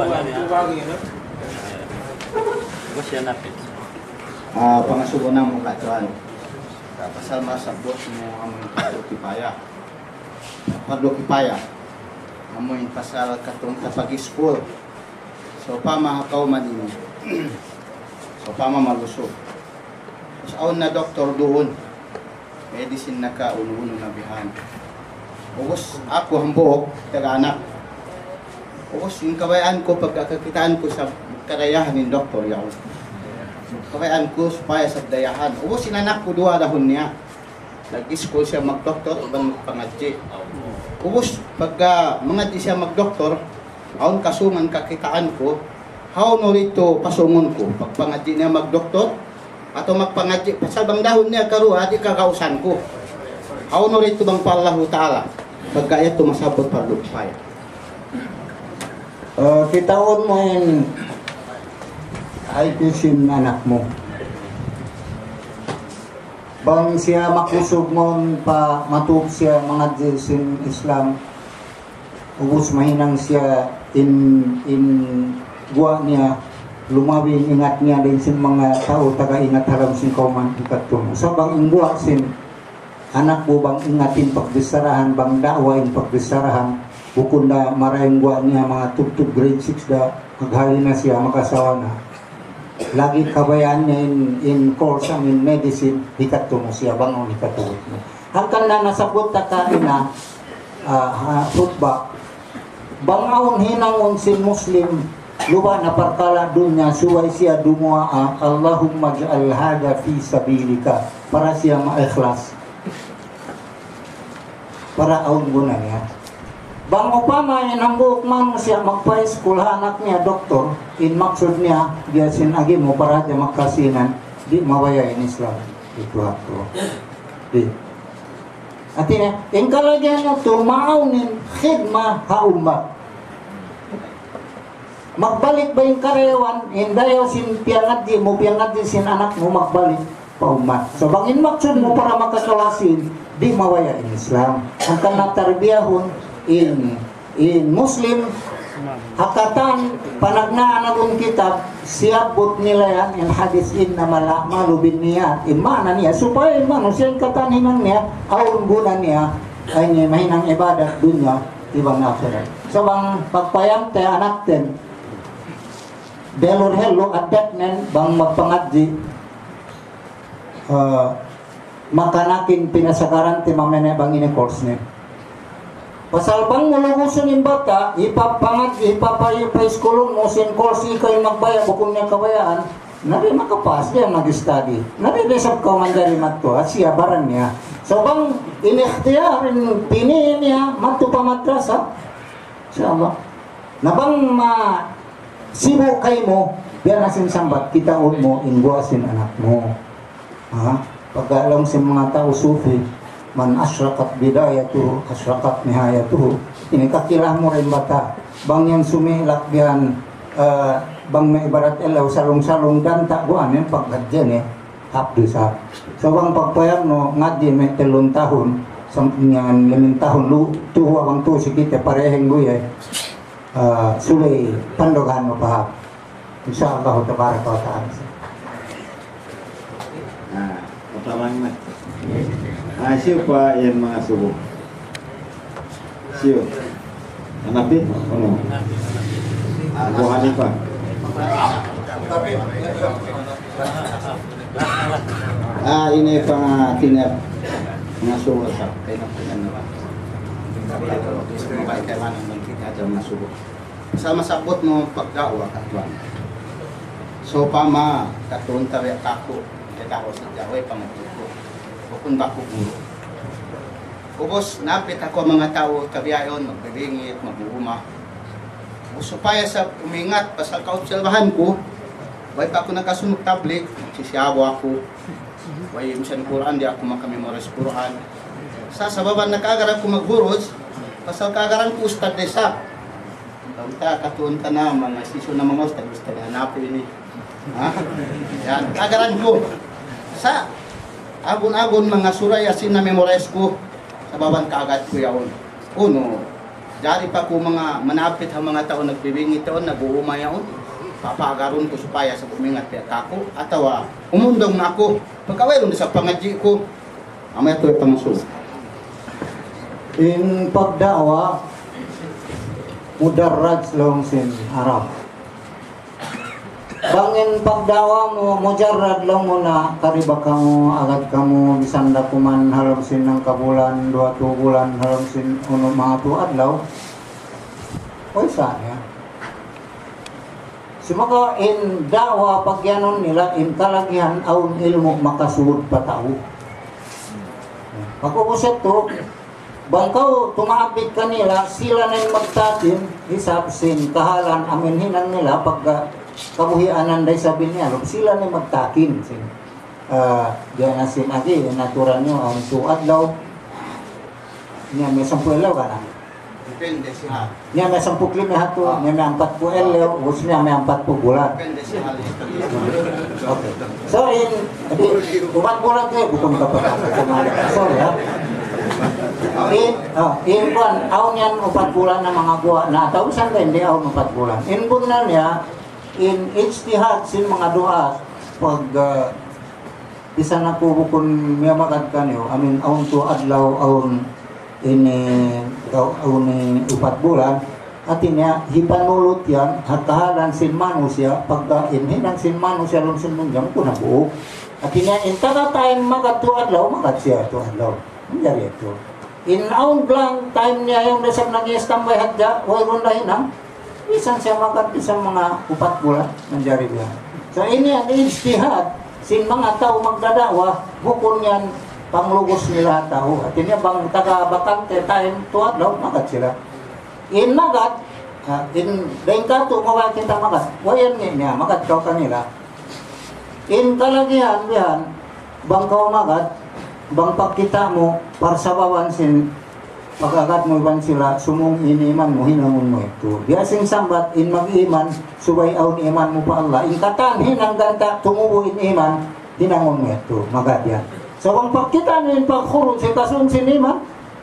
Ah, pangasubo na mo katuan. Pasal masabot mo among padlo kipaya. Padlo kipaya. Among pasal katong kapag school. So pamahakaw man ini. So pama malusog. Sa aon na doktor doon. Medicine na ka uno-uno na bihan. Ugos ako hambuok taga-anak. Ugos yung kabayaan ko pagkakakitaan ko sa karayahan ni doktor yaw. Kabayaan ko supaya sa dayahan. Ugos sinanak ko duha dahon niya. Nag-school siya mag-doktor ubang pangadji. Ugos pagka mangadji siya mag-doktor, aon kasuman kakitaan ko, how no rito pasungon ko pag pangadji niya mag-doktor ato magpangadji pasal bang dahon niya karuha di kakausan ko. How no rito bang pallahu taala pagka ito masabot padlupay. Uh, kitaon mo yung ay kusin anak mo. Bang siya makusog mo pa matug siya mga sin Islam. Ubus mahinang siya in in gua niya lumawing ingat niya din sin mga tao taga ingat haram sin kauman ikatum. So bang ingbuak sin anak mo bang ingatin pagbisarahan bang dakwain pagbisarahan bukod na marayong gwa niya mga tugtug grade six da maghali na siya makasawa na. Lagi kabayaan niya in, in course ang in medicine, hikato mo siya, bang ang hikato mo. Hanggang na nasabot na ka na uh, futba, bang aon hinangon sin Muslim, luba na parkala dun niya, suway siya dumuaa, Allahumma ja'al hada fi sabilika, para siya ma-ikhlas. Para aon guna niya. Bang upama yan ang buok man siya magpa-school anak niya doktor in maksud niya dia sin agi mo para dia makasinan di mawaya in Islam itu ako di atina in kalagyan mo to maaunin khidma ha umma magbalik ba yung karewan in dayo sin piangat di mo piangat di sin anak mo magbalik pa umma so bang in maksud mo para makakawasin di mawaya in Islam ang kanatarbiyahon in in Muslim hakatan panagnaan akong kitab siabot nila yan in hadis inna malamalu bin niyat imana niya supaya imano siya kataningan niya ayon guna niya ay niya mahinang ibadat dunya ibang akhirat so bang pagpayam te anak ten delor hello adat nen bang magpangadji uh, makanakin pinasakaran ti mamene bang ini course niya. Pasal bang mulugusan yung bata, ipapangat, ipapayipay-skulong mo, sin course kayo magbaya, bukong niya kabayaan, nari makapas, diyan nag-study. Nari desab ka man dari matto, at siya baran niya. So bang inikhtiya, piniin niya, matto pa madrasa, insyaAllah. Na bang ma sibo kayo mo, biyan nasin sambat, kitaon mo, ingwasin anak mo. Ha? Pag-alam sa mga tao sufi, man asyraqat bidayatuhu asyraqat nihayatuhu ini kakilah mo rin bata bang yang sumilak bihan uh, bang may ibarat elaw salong-salong dan takbuan yan pagkadyan eh hapdo sa so bang pagpayam no ngadyan may telung tahun sampingan limang tahun lu tuwa bang tu si kita pareheng guya uh, sulay pandogan mo pahap insyaallah tabaraka wa ta'ala. Nah, pertama Ah, siapa yang mengasuh? Siapa? Nabi? Ono. Abu Hanifah. Ah, ini pengakinnya mengasuh tak? Kailan naman. Mabay kay man ang kita aja mengasuh. Sama sabot mo pagdawa katuan. So pama katun tawi kako, kako sa jaway pamatuko. Bukun bako guro. Ubos, napit ako mga tao, kabiyayon, magbibingit, magbuhuma. Supaya sa umingat, pasal kaobserbahan ko, way pa ako nakasunod tablik, sisiyabo ako. Way misan Quran, di ako makamemorize Quran. Sa sababan nakagaran ko magburos, pasal kagaran ko ustad desa. Tawta, katuon ka na, mga sisyo na mga ustad, ustad na hanapin ini. Ha? Yan, kagaran ko. Sa agon-agon mga suray asin na memorize ko sa baban kaagad ko yaon. Uno, Dari pa ko mga manapit ang mga tao nagbibingi taon, nag-uumay ako. Papagaron ko supaya sa bumingat kaya kako. Atawa, umundong na ako. Pagkawalong sa pangadji ko. Amaya ito ay pangasul. In pagdawa, mudarraj long sin haram. Bangin pagdawa mo, mujarrad lang mo na kariba ka mo, agad ka mo, bisanda kuman halam sin ng kabulan, dua tu bulan, halam sin uno mga tu adlaw. O saan ya? Sumaka in dawa pagyanon nila, in kalagihan, aun ilmo makasuod patao. Pag-ubusap to, bangkaw tumaapit kanila, sila na yung magtatin, isap sin kahalan, aminhinan nila pagka kabuhianan day sabi niya, sila na magtakin. Uh, diyan na sin agi, natural nyo, ang tuadlaw. Niya may sampu elaw ka na. Depende siya. Niya may sampu klimi hato, niya may ampat po elaw, gusto niya may ampat po bulan. Depende siya. Okay. So in, upat bulan kayo, bukan kapag sorry ha. In, oh, in buwan, aw niyan upat bulan na mga buwan, na tausan ka hindi aw upat bulan. In buwan niya, in ijtihad sin mga doa pag uh, bisa na po bukon may magad kanyo amin aun to adlaw aun ini aun ni upat bulan at niya hipanulot yan hatahalan sin manusia pagka inhinan sin manusia lon sin munjang ko na buo at niya in taga time magad to adlaw magad siya to adlaw nangyari ito in aun blank time niya yung nasab nang istambay hadya way rondahin ha bisan siya makat isang mga upat bulan nangyari diyan. So ini ang ijtihad sin mga tao magdadawa bukon yan panglugos nila tao at ini bang taga bakante time tuad daw makat sila. In magat uh, in bengkato mawa kita makat wayan niya makat daw kanila. In kalagihan diyan bang kau magat bang pagkita mo parsabawan sin pag-agad mo iban sila, sumung iniman mo, hinangon mo ito. Biasing sambat, in mag-iman, subay aw ni iman mo pa Allah. In katan, hinang ganta, tumubo in iman, hinangon mo ito. Magad yan. So, kung pagkita nyo yung pagkurot, si kasun sin iman,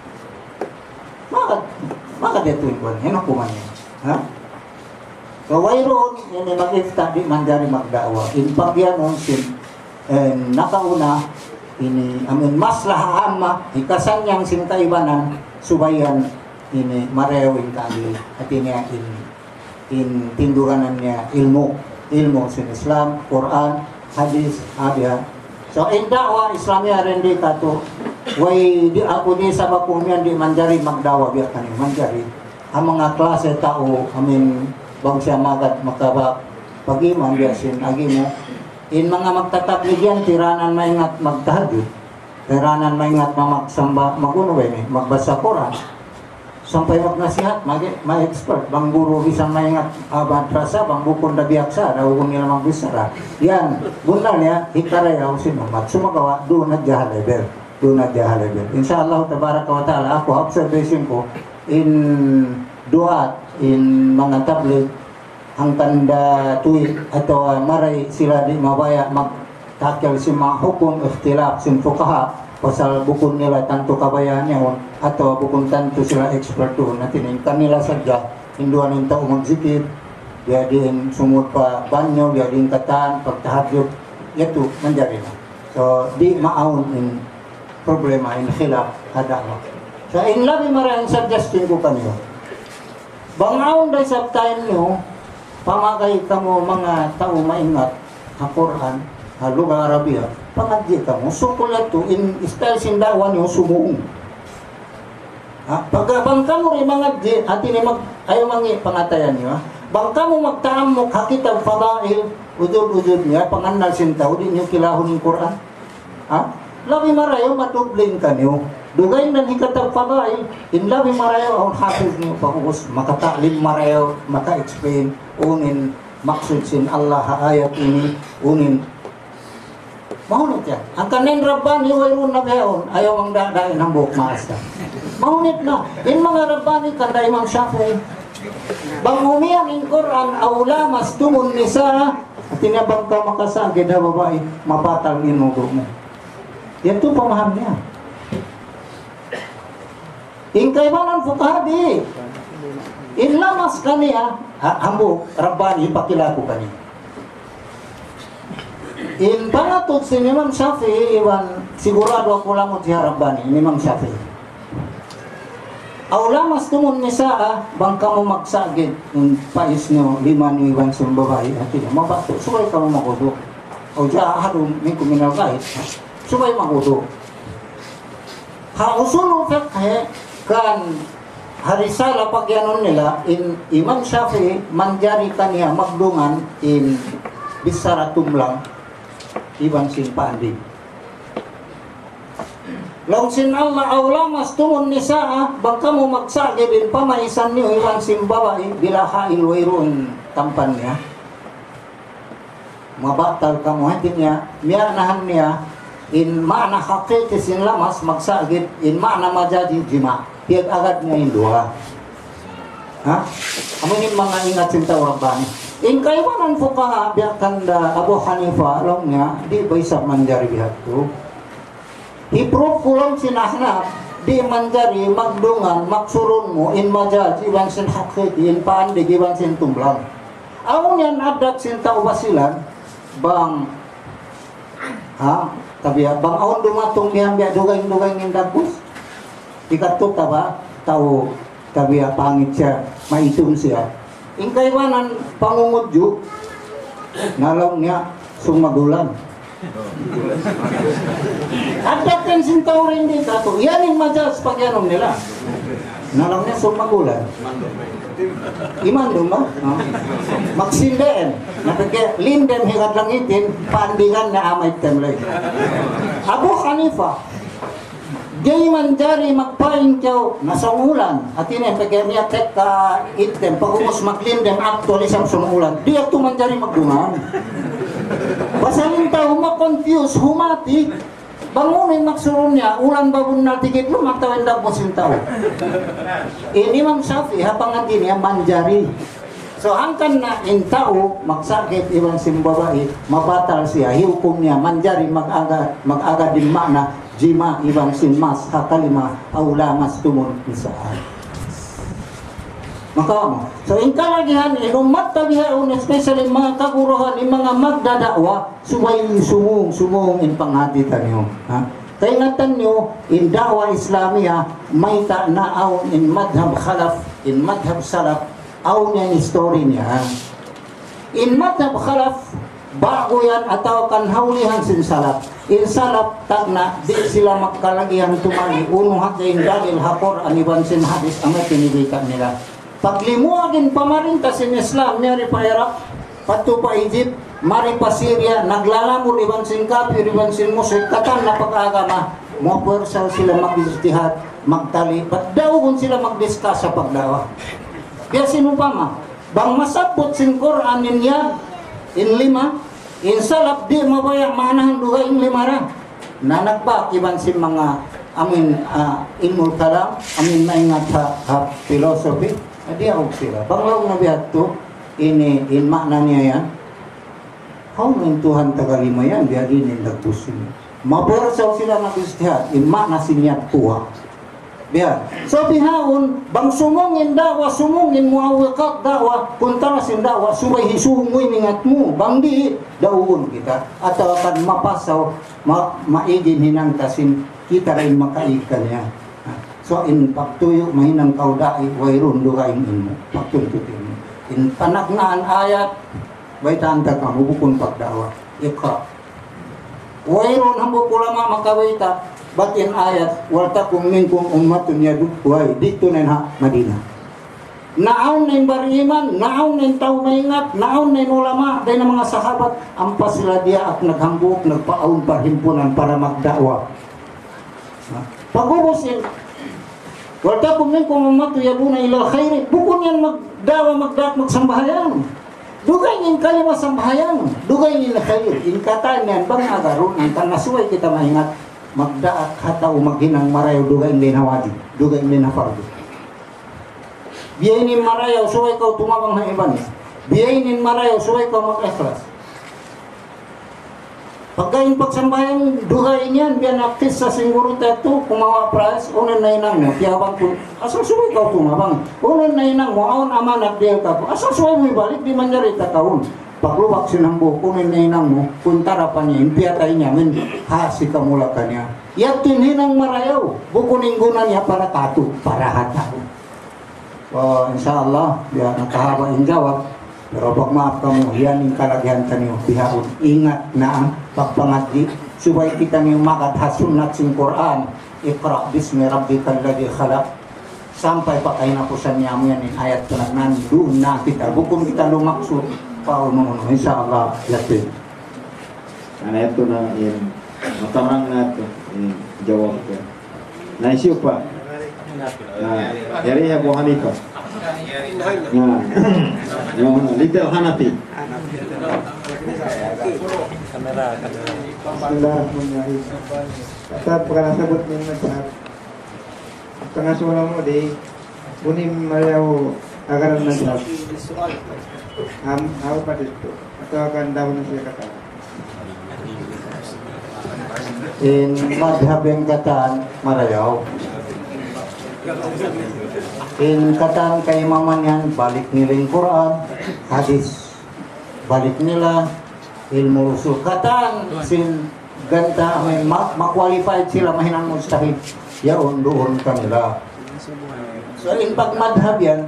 magad, magad ito yung kwan. Hinakuman niya. Ha? So, wayroon, yun yung mag-ifta, di man dari magdawa. In pagyanon sin, eh, nakauna, ini amin maslaha amma ikasanyang sin kaibanan subayan ini marewing kami at ini in in tinduganan niya ilmu ilmu sin Islam Quran hadis abya so in dakwah Islamia rendi kato way di ako di sa bakumian di manjari magdawa biya kani manjari ang mga klase tao amin bang siya magat makabak pagiman biya sin agi mo in mga magtatabligyan, tiranan maingat magtahajud, tiranan maingat mamagsamba, maguno eh, magbasa Quran, sampai magnasihat, mag-expert, bang guru bisang maingat abad rasa, bang bukon na biyaksa, daw kung nila magbisara. Yan, bunda niya, ikarayaw sinumat, sumagawa, doon na jahalebel, doon na jahalebel. Insyaallah, tabaraka wa ta'ala, ako, observation ko, in duat, in mga tablet, ang tanda tuwid atau maray sila di mabaya magtakil si mga hukum ikhtilaf sin fukaha pasal bukun nila tanto kabayan niya atau bukun tanto sila expert doon na tiningkan nila sadya hinduan yung tao magzikir dia din sumut pa banyo dia din katan pagtahajud ito nangyari na so di maaon in problema in khilaf hadama so in labi marayang suggestion ko kanyo bangaon dahil sa time nyo pamagay ka mo mga tao maingat ang Quran, ang lugar Arabia, pangadji ka mo, sukulat to, in style sindawan yung sumuong. Ha? Pagkabang ka mo rin mga di, at ini mag, ayaw mangi pangatayan niyo, ha? Bang ka mo magtaamok, hakitag fadail, udod-udod niya, panganal sintaw, di niyo kilahon yung Quran. Ha? Labi marayo, matubling ka niyo. Dugay na hikatag fadail, in labi marayo, ang hafiz niyo, pag-uus, makatalim marayo, maka-explain, unin maksud sin Allah ayat ini unin maunit yan ang kanin Rabbani wayrun na beon ayaw ang dadain ng buhok maasta maunit na in mga Rabbani kanda Imam Shafi'i bang umiyang in Quran awla mas tumun nisa at tinabang ka makasagid na babae mapatang inudo mo yan to pamaham niya in kaibanan fukadi Inlamas kaniya, hambo, Rabbani, pakilaku kaniya. In pangatod si Imam Syafi'i, iwan, sigurado ako lamot siya Rabbani, Imam Syafi'i. Aulamas tumun nisaa, bangka mo magsagid, yung pais nyo, lima nyo iwan sa babae, at yun, mabato, subay ka mo makudo. O dya, harum, may kuminaw kahit, subay makudo. Hausulo fiqhe, kan harisala pagyanon nila, in Imam Syafi'i, manjari kaniya magdungan, in bisaratum lang, iwan sin pandi. Law sin Allah aulamas tumun nisaa, bangka mo magsagid in pamaisan niyo iwan sin babae bila hail wairun tampan niya. Mabatal ka mo hatin niya, miyanahan niya in mana hakiki sin lamas magsagid in mana majaji jima. Tiag agad niya in dua. Ha? Amunin mga ingat sin tawabani. In kaiwanan fuqaha biakan da Abu Hanifa long niya di ba isap manjari bihat tu. Iprove kulong sinahanap, di manjari, magdungan, maksurun mo, in majaj, iwan sin hakiki, in paandig, iwan sin tumblang. Awan yan adat sin taubasilan, bang, ha, tabi, bang awan dumatong diyan biya dugay-dugay ng dagpus. Ikatot ba, tao, tabi, pangit siya, maitun siya. In kaiwanan, pangungudyo, nalaw niya, sumagulan. Adatin sintaw rin dito ito. Yan yung majas pag yanom nila. Nalang niya sumagulan. Iman ba? Huh? Magsindeen. Napagkaya linden higat langitin, paandigan na amay temlay. Abu Hanifa, di manjari magpain kayo na sumulan. At yun yung pagkaya niya tek ka item. Pag umus maglinden actually sa sumulan. Di ito manjari magdungan. Basalin tao ma-confuse, humati, bangunin magsurun niya, ulan babun na tigit mo, magtawin daw po sin tao. Ini Imam Syafi'i, hapangan din niya, manjari. So, hangkan na in tao, magsakit, iwan sin babae, mabatal siya, hiukom niya, manjari, mag-aga, mag-aga din makna, jima, iwan sin mas, hakalima, aula mas tumun, isaan. Maka, so in kalagihan, inumat tabihaon, especially mga kaguruhan, yung mga magdadakwa, sumay sumung, sumung in panghatitan nyo. Ha? Kaya ngatan nyo, in dawa Islamia, may ta'naaon in madhab khalaf, in madhab salaf, aon yan story niya. Ha? In madhab khalaf, bago yan ataw kan haulihan sin salaf. In salaf, tagna, di sila magkalagihan tumali, unong hakain dalil hapor, aniban sin hadis, ang may pinibikan nila. Paglimuagin pamarinta sin Islam, niyari pa Iraq, patu pa Egypt, mari pa Syria, naglalamon iban sin kapir, iban sin musik, katan na pag-agama, mo pwersa sila mag-istihad, magtali, ba't daw kung sila mag-discuss sa pagdawa. Kaya sino pa ma? Bang masabot sin Quran in yad, in lima, in salap, di mabayang manahan duga in lima ra. Nanagbak iban sin mga, amin, uh, ilmul kalam, amin maingat ha, ha philosophy, adi ako sila. Banglaw na bihat to, ini, in makna niya yan, how ng Tuhan tagalima yan, biya din yung nagpusin. Maborsaw sila mag-istihad, in makna sinyat tuha. Biya. So bihawon, bang sumungin dawa, sumungin mo awikat dawa, kuntara sin dawa, subay hisumoy ningat mo, bang di, daun kita. At akan mapasaw, ma maigin hinangtasin, kita rin makaikan niya. So in pagtuyo mahinang kaudai wayron lugaing inmo pagtuntutin mo. In panagnaan ayat baytan ta ka mubukon pagdawa ikra. Wayron hambo ulama makawita batin ayat wal takum minkum ummatun yad'u dito nen ha Madinah. Naon nen bariman, naon nen tao maingat, naon nen ulama day mga sahabat ampas sila dia at naghambuk nagpaun parhimpunan para magdawa. Pagubusin wala po min kung mamatu yabuna ila khairi, bukon yan magdawa, magdat, magsambahayan. Dugay in kayo masambahayan, dugay in khair. In kataan yan, bang agaron, ang tanasuay kita maingat, magdaat hata o maghinang marayaw, dugay in linawadi, dugay in linafardo. Biyainin marayaw, suway ka tumabang ng iban. Biyainin marayaw, suway ka mag-ikhlas. Pagkain pagsambayan, dugay niyan, biyan aktis sa singuro tato, kumawa price, unan na inang mo, tiyabang po, asal suway ka tumabang, unan na inang mo, aon amanat diya ka po, asal suway mo ibalik, di man narita kaon. Pagluwak sinambo, unan na inang mo, kuntara pa niya, impiyatay niya, min, hasi ka mula ka niya. Yatin hinang marayaw, bukuninggunan niya para tato, para hataw. So, insyaAllah, biya nakahaba yung jawab. Pero pag maaf ka mo, yan yung kalagyan ka niyo, bihaon. Ingat na ang pagpangadi. Subay kita niyo makadhasunat sin Quran. Iqra' bismi rabbikal ladzi khalaq. Sampai pa kayo na po sa niya mo yan, yung ayat panagnan. Doon na kita. Bukong kita lumaksud, pauno-uno. Inshallah, yatin. Karena itu na yung matarang na ito, yung jawab ko. Naisip pa. Nah, dari Abu Hanifah. Nah, yung Little Hanafi. Bismillahirrahmanirrahim. Sa pagkakasabot ng nagsahat, pangasunan mo di, bunim mayaw agaran ng sahat. Ham, hao pa dito. Ito akan daw na siya kata. In madhab yang kataan, marayaw. In kataan kay maman yan, balik nila yung Quran, hadis. Balik nila, ilmu usul. Kataan, sin ganta, may ma-qualified sila, mahinang mustahid. Yaon, doon kanila. So in pagmadhab yan,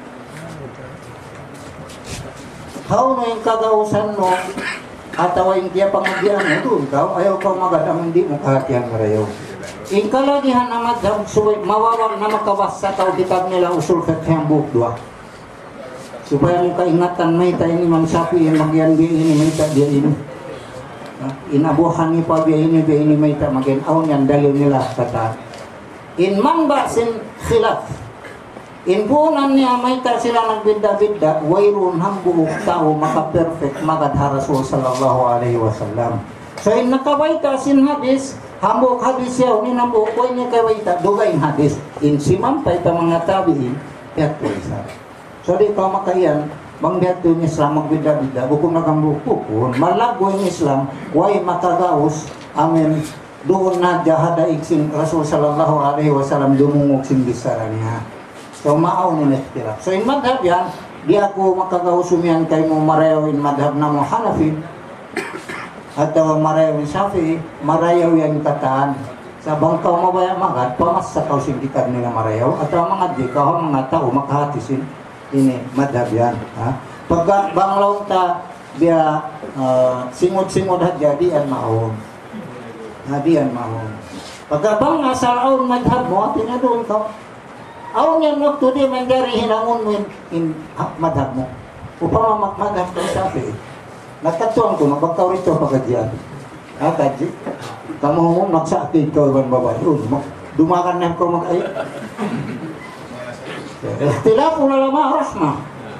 how no yung kagausan mo, atawa yung kaya pangagyan mo, doon ka, ayaw ka magadang hindi mo kahatihan marayaw. In kalagihan na madhab, subay, mawawang na makabasa tao kitab nila usul fiqh yang buok dua. Supaya mo kaingatan may tayo ni Imam Syafi'i magyan biya ini may ta biya ini. Inabuhan ni pa biya ini biya ini may ta magyan aon yan dalil nila kata. In manba sin khilaf. In buonan niya may ta sila nagbida-bida, wairun hambuok tao maka-perfect magadha Rasul sallallahu alaihi wasallam. So in nakawaita sin hadis, hambok hadis yaw ni nambok ko niya kawaita dugaing hadis. In simampay pa mga tabiin, yat po isa. So di ka makayan, bang dito yung Islam magbida-bida, bukong nagambok po po, malago yung Islam, way makagaos, amin, doon na jahada iksin Rasul sallallahu alaihi wasallam dumungog sin bisara niya. So maaw ni nagtirap. So in madhab yan, di ako makagaos umiyan kay mo marayaw in madhab na mo Hanafi, atau marayaw in Syafi'i, marayaw yan kataan. Sa bangkaw mabaya magad, pamas sa kaw sindikat nila marayaw, atau mga di kaw mga tao makahatisin, ini madhab yan. Ha? Pagka banglaw ta, biya uh, singod-singod hadjadi an maon. Hadian maon. Pagka bang asal madhab mo, atin doon ka. Aon yan waktu di mandari hinangon mo in, in madhab mo. Upama magmadhab ka sa Syafi'i. Nagkatuan ko, magbagkaw rito pagkadyan. Ha, kadji? Kamu mo, nagsakit ka ibang babae. Dumakan na ko mag-ay. Ikhtilaf ulama rahmah.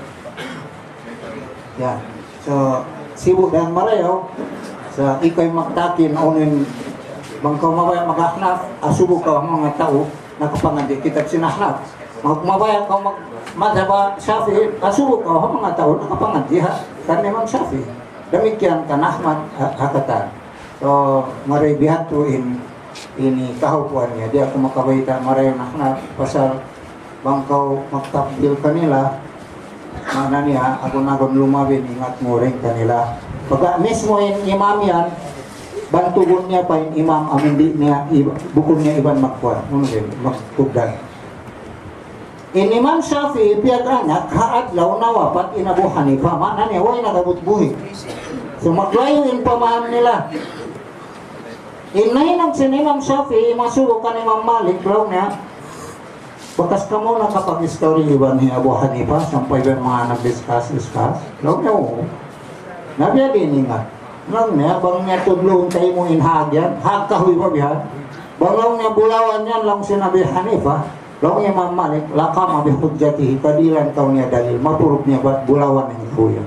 Yan. So, sibuk dan marayaw. Sa ikay magtakin, unin, bangkaw mabaya mag-ahnaf, asubo ka mga tao, nakapangandi kita sinahnaf. Magmabaya ka mag-madhaba Syafi'i, asubo ka mga tao, nakapangandi ha. Karena Imam Syafi'i. Demikian kan Ahmad hakatan. So, maray bihatuin ini kahupuannya. Dia aku makabaita maray nakna pasal bangkau magtakbil kanila. Mana niya, agon-agon lumawin, ingat mo rin kanila. Pagka mismo yung imam yan, bantugon niya pa yung imam, amindi niya, bukod niya iban magkuhan. Ano din, magtugdan. In Imam Syafi'i piyag anak haadlaw na wapat in Abu Hanifah, mana niya way nagabutbuhi. So maglayo in pamahan nila. Inahinang sin Imam Syafi'i masubo ka ni Imam Malik law niya. Bakas ka mo nakapag-story iban ni Abu Hanifah sampai ba mga nag-discuss-discuss. Law niya o. Nabiya din ingat. Law niya bang niya tudloon kayo mo inhagyan, hagkahoy ba bihan. Bang niya bulawan yan lang sinabi Hanifah. Lalu Imam Malik lakam abi hujjatihi kadilan kau niya dalil maturuk niya buat bulawan yang kuya.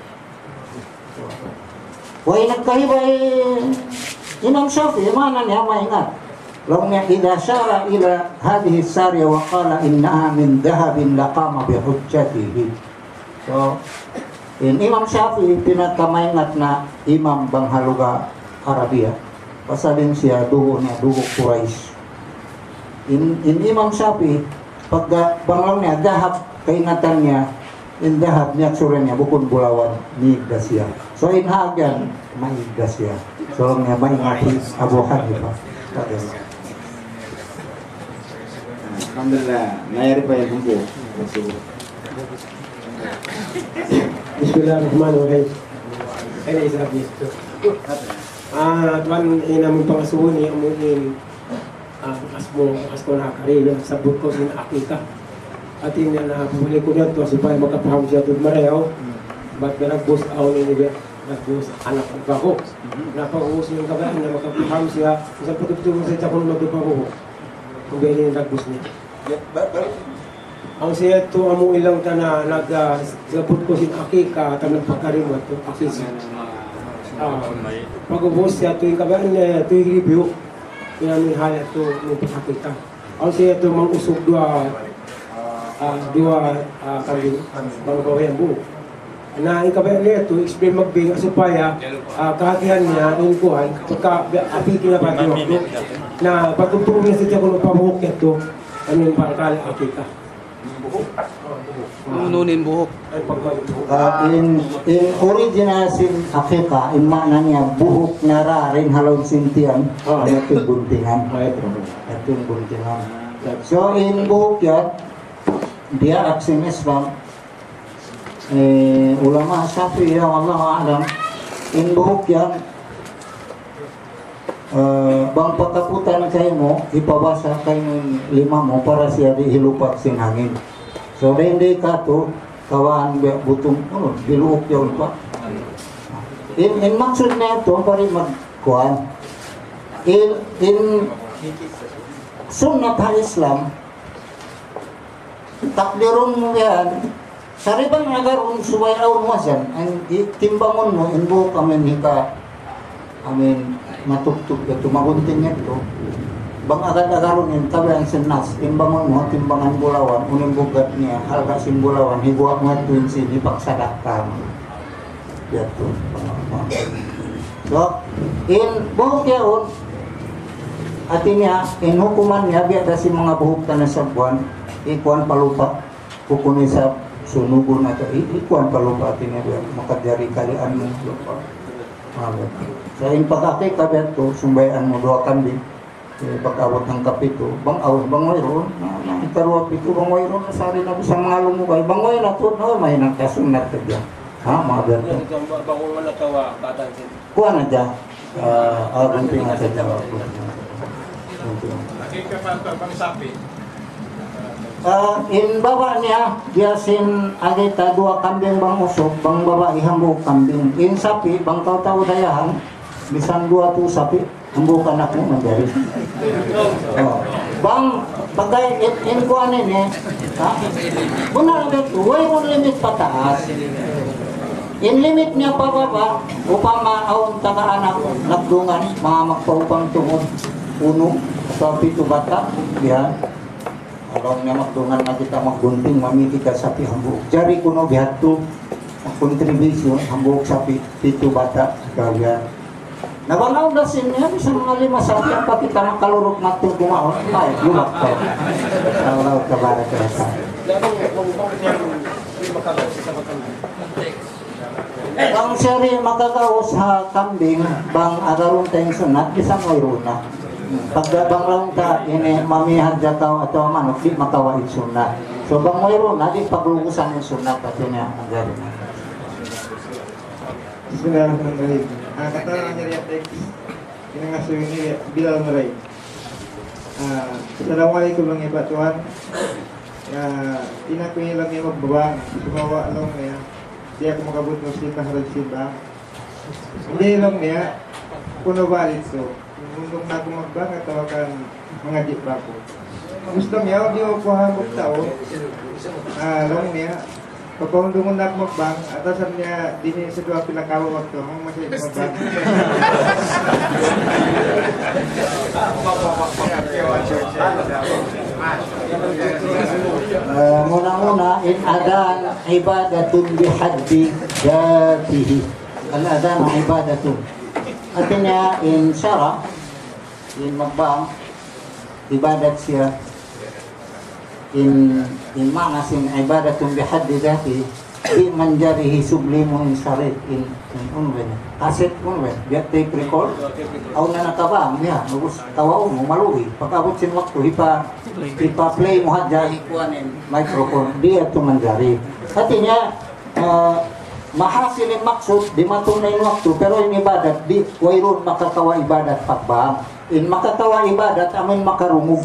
Wah nagkahibay Imam Syafi'i mana niya maingat. Lalu niya idza syara ila hadhihi sarya wa qala innaha min dhahabin laqama bi hujjatihi. So in Imam Syafi'i pinakamaingat na imam banghaluga Arabia. Pasalin siya dugo niya, dugo Quraish. In, in Imam Shafi, pagka banglaw niya, dahap kaingatan niya, in dahap niya, suran niya, bukod bulawan, niigdas siya. So in Hagan, maigdas siya. So niya, maingati Abu Hanifah. Alhamdulillah, mayari pa yung humbo. Bismillahirrahmanirrahim. Kaya isa dito. Ah, tuan inamin pangasuon ni amunin ah asmo asko na karila sabot ko sin akika. At yung na pumuli ko dito supaya makapaham siya tud mareho. Bat nagbus aw ni ni nagbus anak ko ko. Napauus yung kabayan na makapaham siya sa pagtutulong sa takon magpapaho. Kung ganyan nagbus niya. Ang siya ito amo ilang ka na nag-sabot ko sin akika at nagpakarimot ito akisa. Ah, pag-ubos siya ito yung kabayan niya, ito yung review. Pinamin haya ito yung akika. Ang siya ito mang usog dua, uh, dua uh, kambing, mga kawayan buo. Na yung kabayan niya ito, explain magbing supaya uh, kahakihan niya, yung kuhan, pagka apikin na ba ito, na pagtutulong niya siya kung pabuhok niya ito, ano yung parang akika. Nunin buhok. Uh, in, in original sin akika, in makna niya, buhok na ra rin halong sintian, Ah. ito yung buntingan. Ito yung buntingan. So in buhok yan, dia aksin Islam, eh, ulama Syafi'i, Allah alam, in buhok yan, Uh, bang pagkaputan kayo mo, ipabasa kayo ng lima mo para siya di hilupak sin hangin. So, hindi ka to, kawaan butong, ano, diluok yun pa. In, in maksud na ito, pari magkuhan. In, in sunnat al-Islam, takdirun mo yan, saribang agarun suway aun mo yan, ang timbangon mo, in buhok amin hika, amin, matugtog ito, magunting ito. Bang agad-agaron yung tabi ang sinas, timbangon mo, timbangan bulawan, uning bugat niya, halga sin bulawan, higuak mo ito yung sin, ipagsadak ka mo. Yato. So, in buhok yaon, atin niya, in hukuman niya, biada si mga buhok na nasa buwan, ikuan palupa, kukunin sa sunugon na ito, ikuan palupa atin niya, biada, makadari kalian mo lupa. Sa in pagkakay kabet to, sumbayan mo dua kambing, eh, pag-awat ng kapito, bang awat, bang mayroon, na ikaruwa pito, bang mayroon, nasari na sa mga lumukay, bang mayroon na to, no, may nang kasunat ka dyan. Ha, mga berto. Bangong na tawa, batang sin. Kuha na dyan, ah, gunting na sa dyan. Nakika pa ito, bang sapi? Uh, in baba niya, dia sin agita dua kambing bang usok, bang baba ihambuk kambing. In sapi, bang kau tahu dayahan, bisan dua tu sapi, hambuk anak mo menjadi. Oh. Bang, bagay in, in kuan ini, ha? Benar betul, way on limit pataas. In limit niya pa baba, upama aun taga anak nagdungan, mga magpaupang tungod, uno, atau pito bata, yan. Kalau nga magdungan na kita maggunting, mamiti ka sapi hambuk. Jari kuno bihato, kontribusyon, hambuk sapi, pito bata, kaya. Nabanaw na sinya, bisa mga lima sapi, apa kita makalurok natin kumaon, ay, yumak ka. Allah kabarak ka sa. Ang seri makagawas ha kambing, bang agarun tayong sunat, bisa mayroon na. Pagdabang lang ta, ini mamihad jataw atau manok, di makawain sunat. So bang mayroon na, di paglugusan yung sunat at yun yung magaling. Bismillahirrahmanirrahim. Ah, kata orang nyari teks, ini ngasih ini Bilal Merai. Ah, Assalamualaikum lang iba Tuhan. Ya, ina ko lang yung magbabang, sumawa lang niya. Di ako makabot muslim na harap simba. Hindi lang niya, kuno balit ko. Mundong na ako magbang at tawagan mga jeep ako. Gusto niya, di ako hamok tao. Ah, lang niya. Pagkahundungan na ako magbang, atasan niya, di niya sa dua pinakawa waktu, ang masaya magbang. Uh, muna-muna, in adan ibadatun bihaddi datihi. Al-adan ibadatun. artinya in syara, in magbang, ibadat siya, in in mana sin ibadatun bihaddi dhati, di manjarihi sublimu in syarif, in in unwen, kaset unwen, biar tape record, au na nakabang niya, bagus tawao mo maluhi, pagkabot sin waktu, ipa, ipa play mo hadya, ikuanin microphone, dia tu manjari. Artinya, uh, mahasilin maksud di matunay waktu pero in ibadat di wairun makakawa ibadat pagbang in makakawa ibadat amin makarumug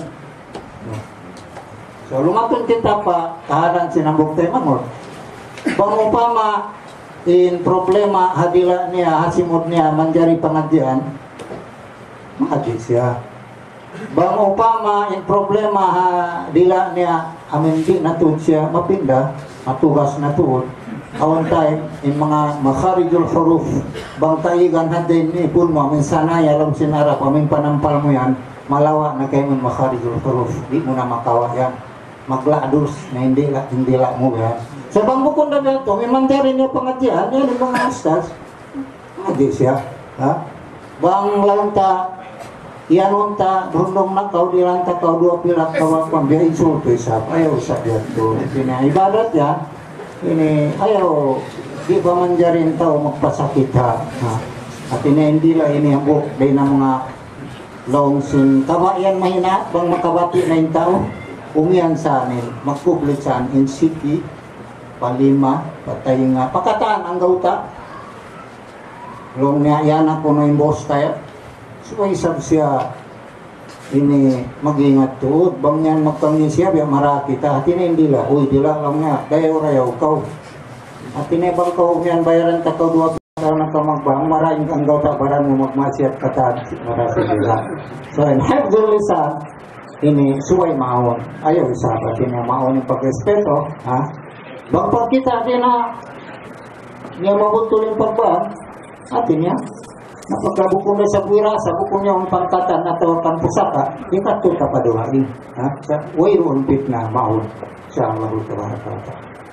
so lumatun kita pa kahanan sinambok tayo mangot bang upama in problema hadila niya hasimod niya manjari pengajian mahadil siya bang upama in problema hadila niya amin di natun siya mapindah matugas natun awan tayo in mga makharijul huruf bang taigan hadin ni pun mo amin sana yalam sinarap amin panampal mo yan malawa na kayo man makharijul huruf di mo na makawa yan magladus na hindi la hindi la mo yan sa bang bukon na dito may mandari niya pengajian yan yung mga ustaz ngaji siya ha bang lanta yan unta rundong na kau di lanta kau dua pilak kau pambiyain sulto isap ayaw sa dito pinaibadat yan ini ayo di ba manjarin tao magpasakit ha, ha. At ini hindi la ini ambok day na mga laong sin kabayan mahina bang makabati na yung tao umiyan sa anin magpublik sa anin in city palima patay nga pakataan ang gauta long niya yan ako na yung boss tayo so isab siya ini mag-ingat tuod bang yan magkangin siya biya mara kita at ini hindi la uy dila lang nga dayaw rayaw kau at ini bang kau yan bayaran ta kau dua tahun na ka magbang maraming ang gaw tabaran mo magmasyat kata mara sa dila so in hafdul lisan ini suway maon ayaw isa at ini maon yung pagrespeto ha bang pag kita din na niya mabutulin pagbang at ini napagkabuko na sa buwira, sa buko niya ang pangkatan atau ang pusaka, ikato ka pa doon. Ha? Sa wayroon pit na maon siya ang mahul ka mahal.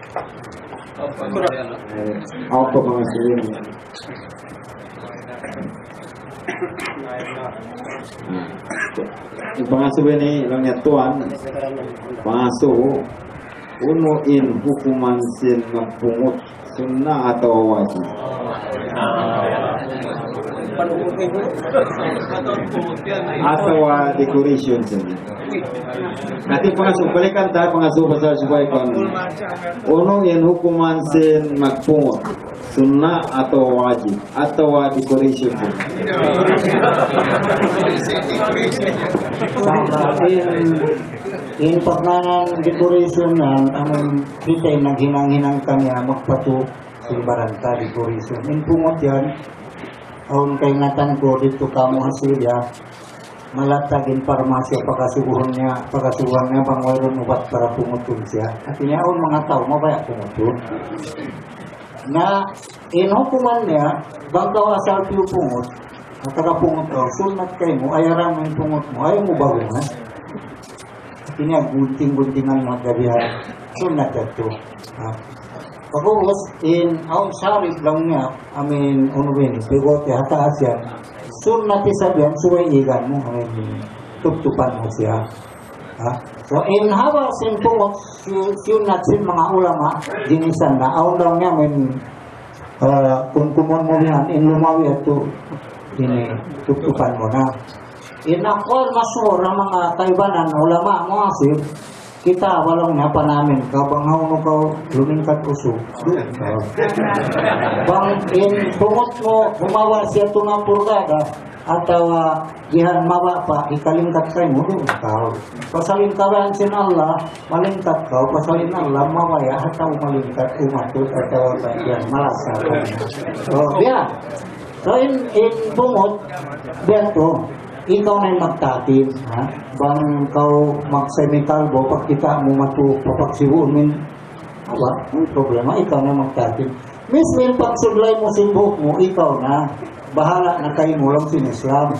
Ako po mga silin. Yung pangasubi ni lang niya tuwan, pangaso, uno in hukuman sin magpungot, sunnah atau wajib. Atau uh, decoration saja. Nanti pengasuh balikan tahu pengasuh pasal supaya kan. Uno yang hukuman sen makpungut, sunnah atau wajib atau uh, decoration saja. in in pagnanan decoration nan ang kita yung naghinang-hinang kanya magpatu silbaran ta decoration. In pungot yan aun kaingatan ko dito kamo hasil ya malatagin farmasya pagkasubuhan niya pagkasubuhan niya pang mayroon ubat para pumutun siya artinya aun mga tao mabaya pumutun na inhukuman niya bangkaw asal piyo pungot at tagapungot o sunat kayo mo ayaran mo yung pungot mo ayaw mo bago na artinya gunting-guntingan mo gabihan sunat ito ha pagkos in aun sarip lang niya amin unubin bigote hata asyan sunnati sabihan suway igan mo amin tuptupan mo siya ha so in hawa sin pungot sunnat sin mga ulama dinisan na aun lang niya amin uh, kung kumon mo yan in lumawi ato ini tuptupan mo na in akwal masur ang mga kaibanan ulama mo asir kita walang napa namin kabang hauno kau lumingkat usog bang in pungot mo gumawa siya tunang purgada atau uh, gihan mawa pa ikalingkat kay mo doon kau pasalin kawan sin Allah malingkat kau pasalin Allah mawaya atau malingkat umat atau bagian malasa so dia so in in pungot dia to ikaw na yung magtatin, ha? Bang kau magsemikalbo, pag kita mo matu papaksibunin, aba, may problema, ikaw na magtatin. Mismo yung pagsuglay mo simbok mo, ikaw na, bahala na kayo mo lang sin Islam.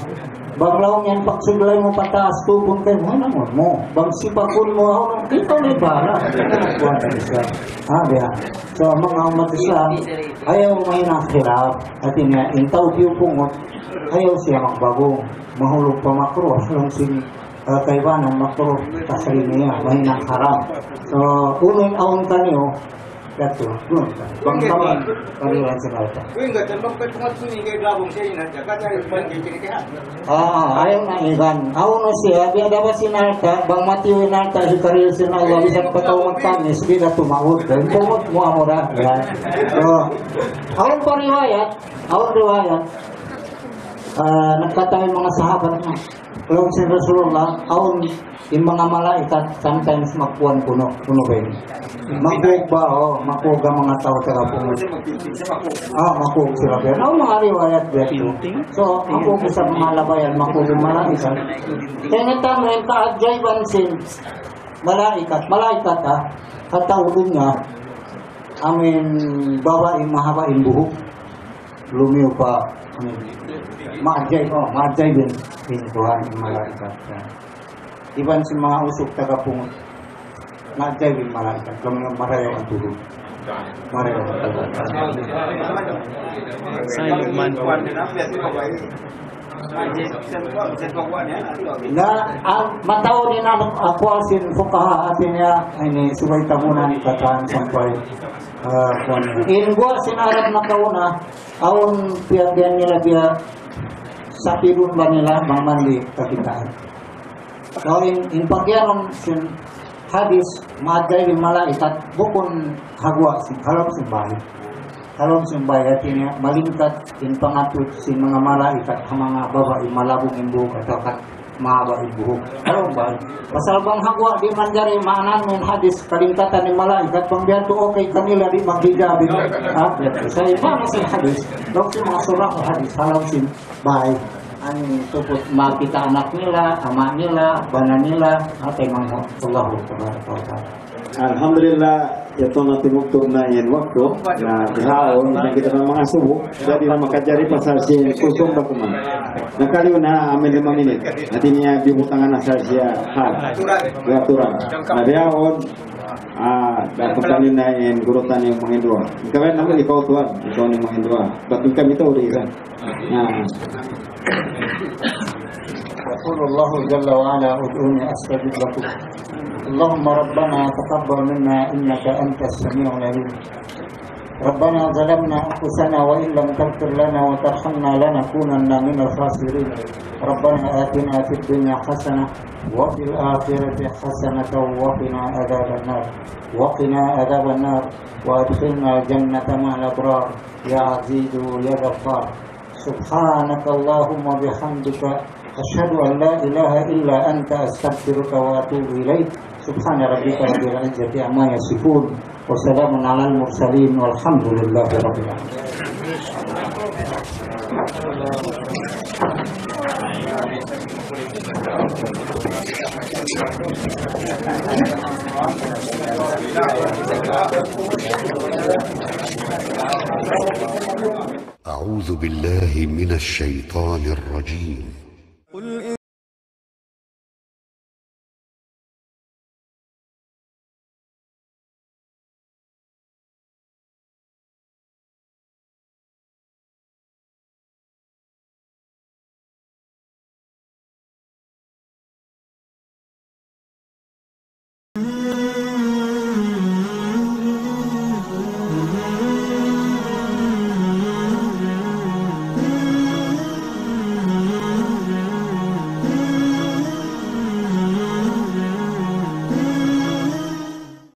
Bang laong yan pagsuglay mo pataas tubong kayo, ano mo mo? Bang sipakun mo ako, ikaw na ibala. Kuha na siya. Ha, diya. So, mga umat Islam, ayaw may nakilap. At ina, intaw diyo pungot, ayaw siya magbago. Mahulog pa makro, alang sin uh, kaibanan makro, kasali niya, mahinang haram. So, unang aon kanyo, Dato, doon. Bang kami, pariwan sa kalata. Kuwi enggak tembak pe pungat sini kay gabong siya ina, jaga tayo ban kay kini Ah, ayaw na iban. Ako na siya, biya dapat sinalta, bang matiyo inalta, hikaril sin Allah, bisang patawag kami, sige na tumawag. Dan tumot mo amura. Yan. So, awon pariwayat, awon riwayat, uh, nagkatayo mga sahabat na. Kalau si Rasulullah, awon yung mga malaikat, sometimes magpuan puno, puno ba yun? Makug ba, oh, makug ang mga tao sa puno. Ah, makug sila ba yun? Oh, mga riwayat ba yun? So, makug sa mga labayan, makug yung malaikat. Kaya nga rin, kaadjayban sin malaikat, malaikat ha, katawin nga, amin, bawain, mahabain buhok, lumiw pa, amin, maadjay, oh, maadjay din, pintuhan yung malaikat. Iban si mga usok taga-pungot, maadjay din malaikat, lumang marayaw ang tulog. Marayaw ang tulog. Silent man. Na ang mataw din ang ako asin fukaha atin niya ini subay tamunan kataan sampay uh, kuan in gua sin Arab na kauna awon piyagyan nila biya sa pirun ba nila mamandi kakitaan. So in in pagyanon sin hadis maadjay di malaikat bukon hagwa sin halap sin bahay. Halap sin bahay artinya malingkat in pangatut sin mga malaikat ang mga babae malabong imbuhok atau kat mahaba imbuhok. Halap bahay. Pasal bang hagwa di manjari maanan min hadis kalingkatan ni malaikat pangbiyanto okay kanila di maghijabi. Ha? Sa iba sin hadis, law sin mga surah hadis halap sin bahay. Ang tupot makita anak nila, ama nila, bana nila, atay mga Allah Subhanahu. Alhamdulillah, ito na tinutog na yan waktu na dihaon na kita ng mga subo jadi na makajari pasal si kusong dokumen nakaliw na amin lima menit nanti niya dibutangan asal siya hal aturan na dihaon ah dapat kami na yan gurutan yung mga indua kawin naman ikaw tuan ikaw yung mga indua batul kami ito uri kan nah يقول الله جل وعلا ادعوني استجب لكم اللهم ربنا تقبل منا انك انت السميع العليم ربنا ظلمنا انفسنا وان لم تغفر لنا وترحمنا لنكونن من الخاسرين ربنا آتنا في الدنيا حسنه وفي الاخره حسنه وقنا عذاب النار وقنا عذاب النار وادخلنا الجنه مع الابرار يا عزيز يا غفار سبحانك اللهم وبحمدك أشهد أن لا إله إلا أنت أستغفرك وأتوب إليك سبحان ربك رب العزة عما يصفون وسلام على المرسلين والحمد لله رب العالمين. أعوذ بالله من الشيطان الرجيم.